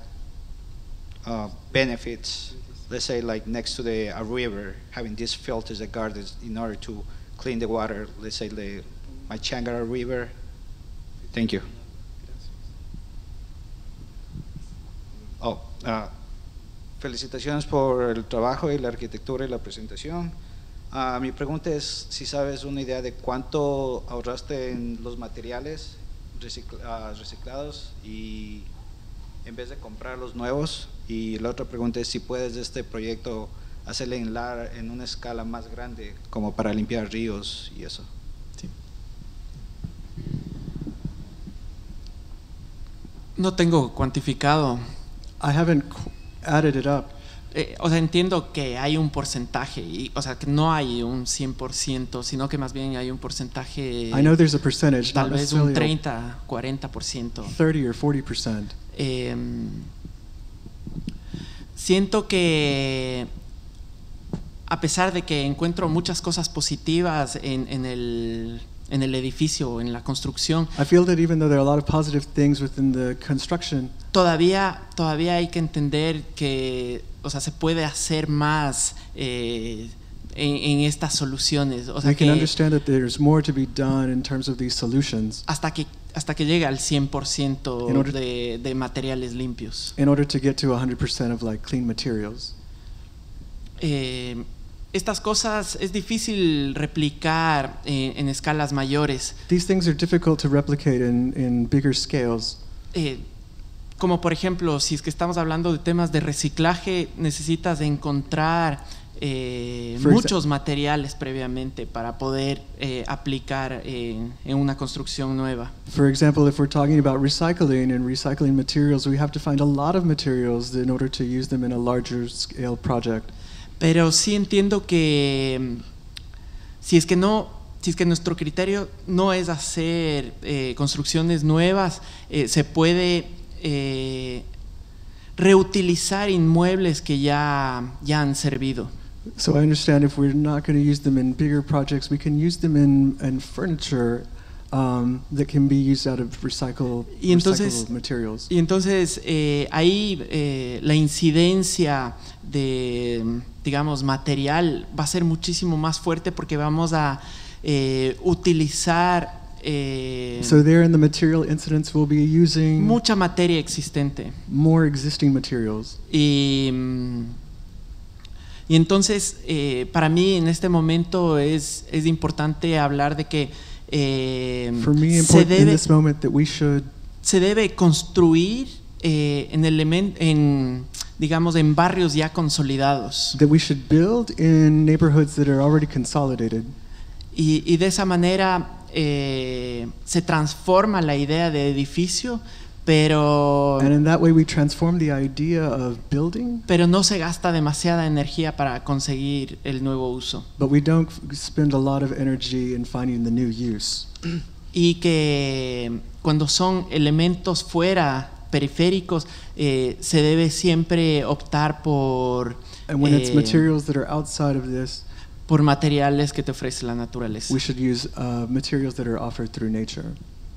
benefits, let's say like next to a river, having these filters that guard it in order to clean the water, let's say the Machangara River? Thank you. Felicitaciones por el trabajo y la arquitectura y la presentación. Mi pregunta es si sabes una idea de cuánto ahorraste en los materiales reciclados y en vez de comprar los nuevos. Y la otra pregunta es si puedes de este proyecto hacerle en una escala más grande como para limpiar ríos y eso. Sí. No tengo cuantificado. I haven't added it up. O sea, entiendo que hay un porcentaje, o sea, que no hay un 100%, sino que más bien hay un porcentaje. I know there's a percentage, tal vez un 30, 40%. 30 or 40%. Siento que a pesar de que encuentro muchas cosas positivas en el edificio, en la construcción, I feel that even though there are a lot of positive things within the construction, todavía hay que entender que, o sea, se puede hacer más en estas soluciones. O sea, we can understand that there's more to be done in terms of these solutions. Hasta que llegue al 100% de materiales limpios. In order to get to 100% of like clean materials. estas cosas es difícil replicar en escalas mayores. These things are difficult to replicate in bigger scales. Como por ejemplo, si es que estamos hablando de temas de reciclaje, necesitas de encontrar muchos materiales previamente para poder aplicar en una construcción nueva. For example, if we're talking about recycling and recycling materials, we have to find a lot of materials in order to use them in a larger scale project. Pero sí entiendo que si es que nuestro criterio no es hacer construcciones nuevas, se puede reutilizar inmuebles que ya han servido. So I understand if we're not going to use them in bigger projects, we can use them in furniture that can be used out of recycled materials. Y entonces ahí la incidencia de, digamos, material va a ser muchísimo más fuerte porque vamos a utilizar so there in the material incidents we'll be using mucha materia existente. More existing materials. Y entonces para mí en este momento es importante hablar de que For me, in this moment that we should se debe construir digamos en barrios ya consolidados. That we should build in neighborhoods that are already consolidated. Y de esa manera se transforma la idea de edificio, pero And in that way we transform the idea of building. Pero no se gasta demasiada energía para conseguir el nuevo uso. But we don't spend a lot of energy in finding the new use. Y que cuando son elementos fuera periféricos se debe siempre optar por And when it's materials that are outside of this, por materiales que te ofrece la naturaleza. We should use materials that are offered through nature.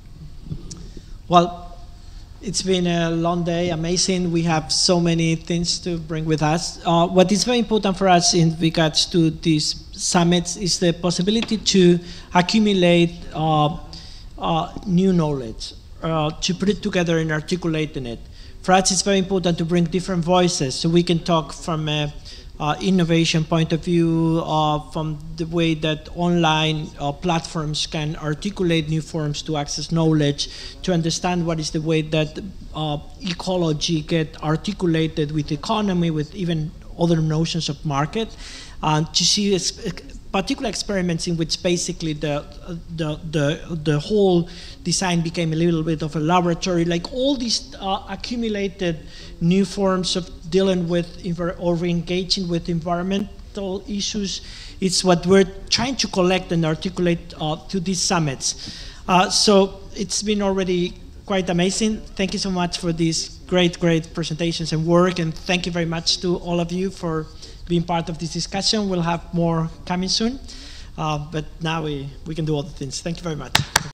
Well, it's been a long day, amazing. We have so many things to bring with us. What is very important for us in regards to these summits is the possibility to accumulate new knowledge, to put it together and articulating it. For us, it's very important to bring different voices so we can talk from a innovation point of view, from the way that online platforms can articulate new forms to access knowledge, to understand what is the way that ecology get articulated with economy, with even other notions of market, and to see particular experiments in which basically the whole design became a little bit of a laboratory, like all these accumulated new forms of dealing with or engaging with environmental issues. It's what we're trying to collect and articulate to these summits. So it's been already quite amazing. Thank you so much for these great presentations and work, and thank you very much to all of you for being part of this discussion. We'll have more coming soon, but now we can do other things. Thank you very much.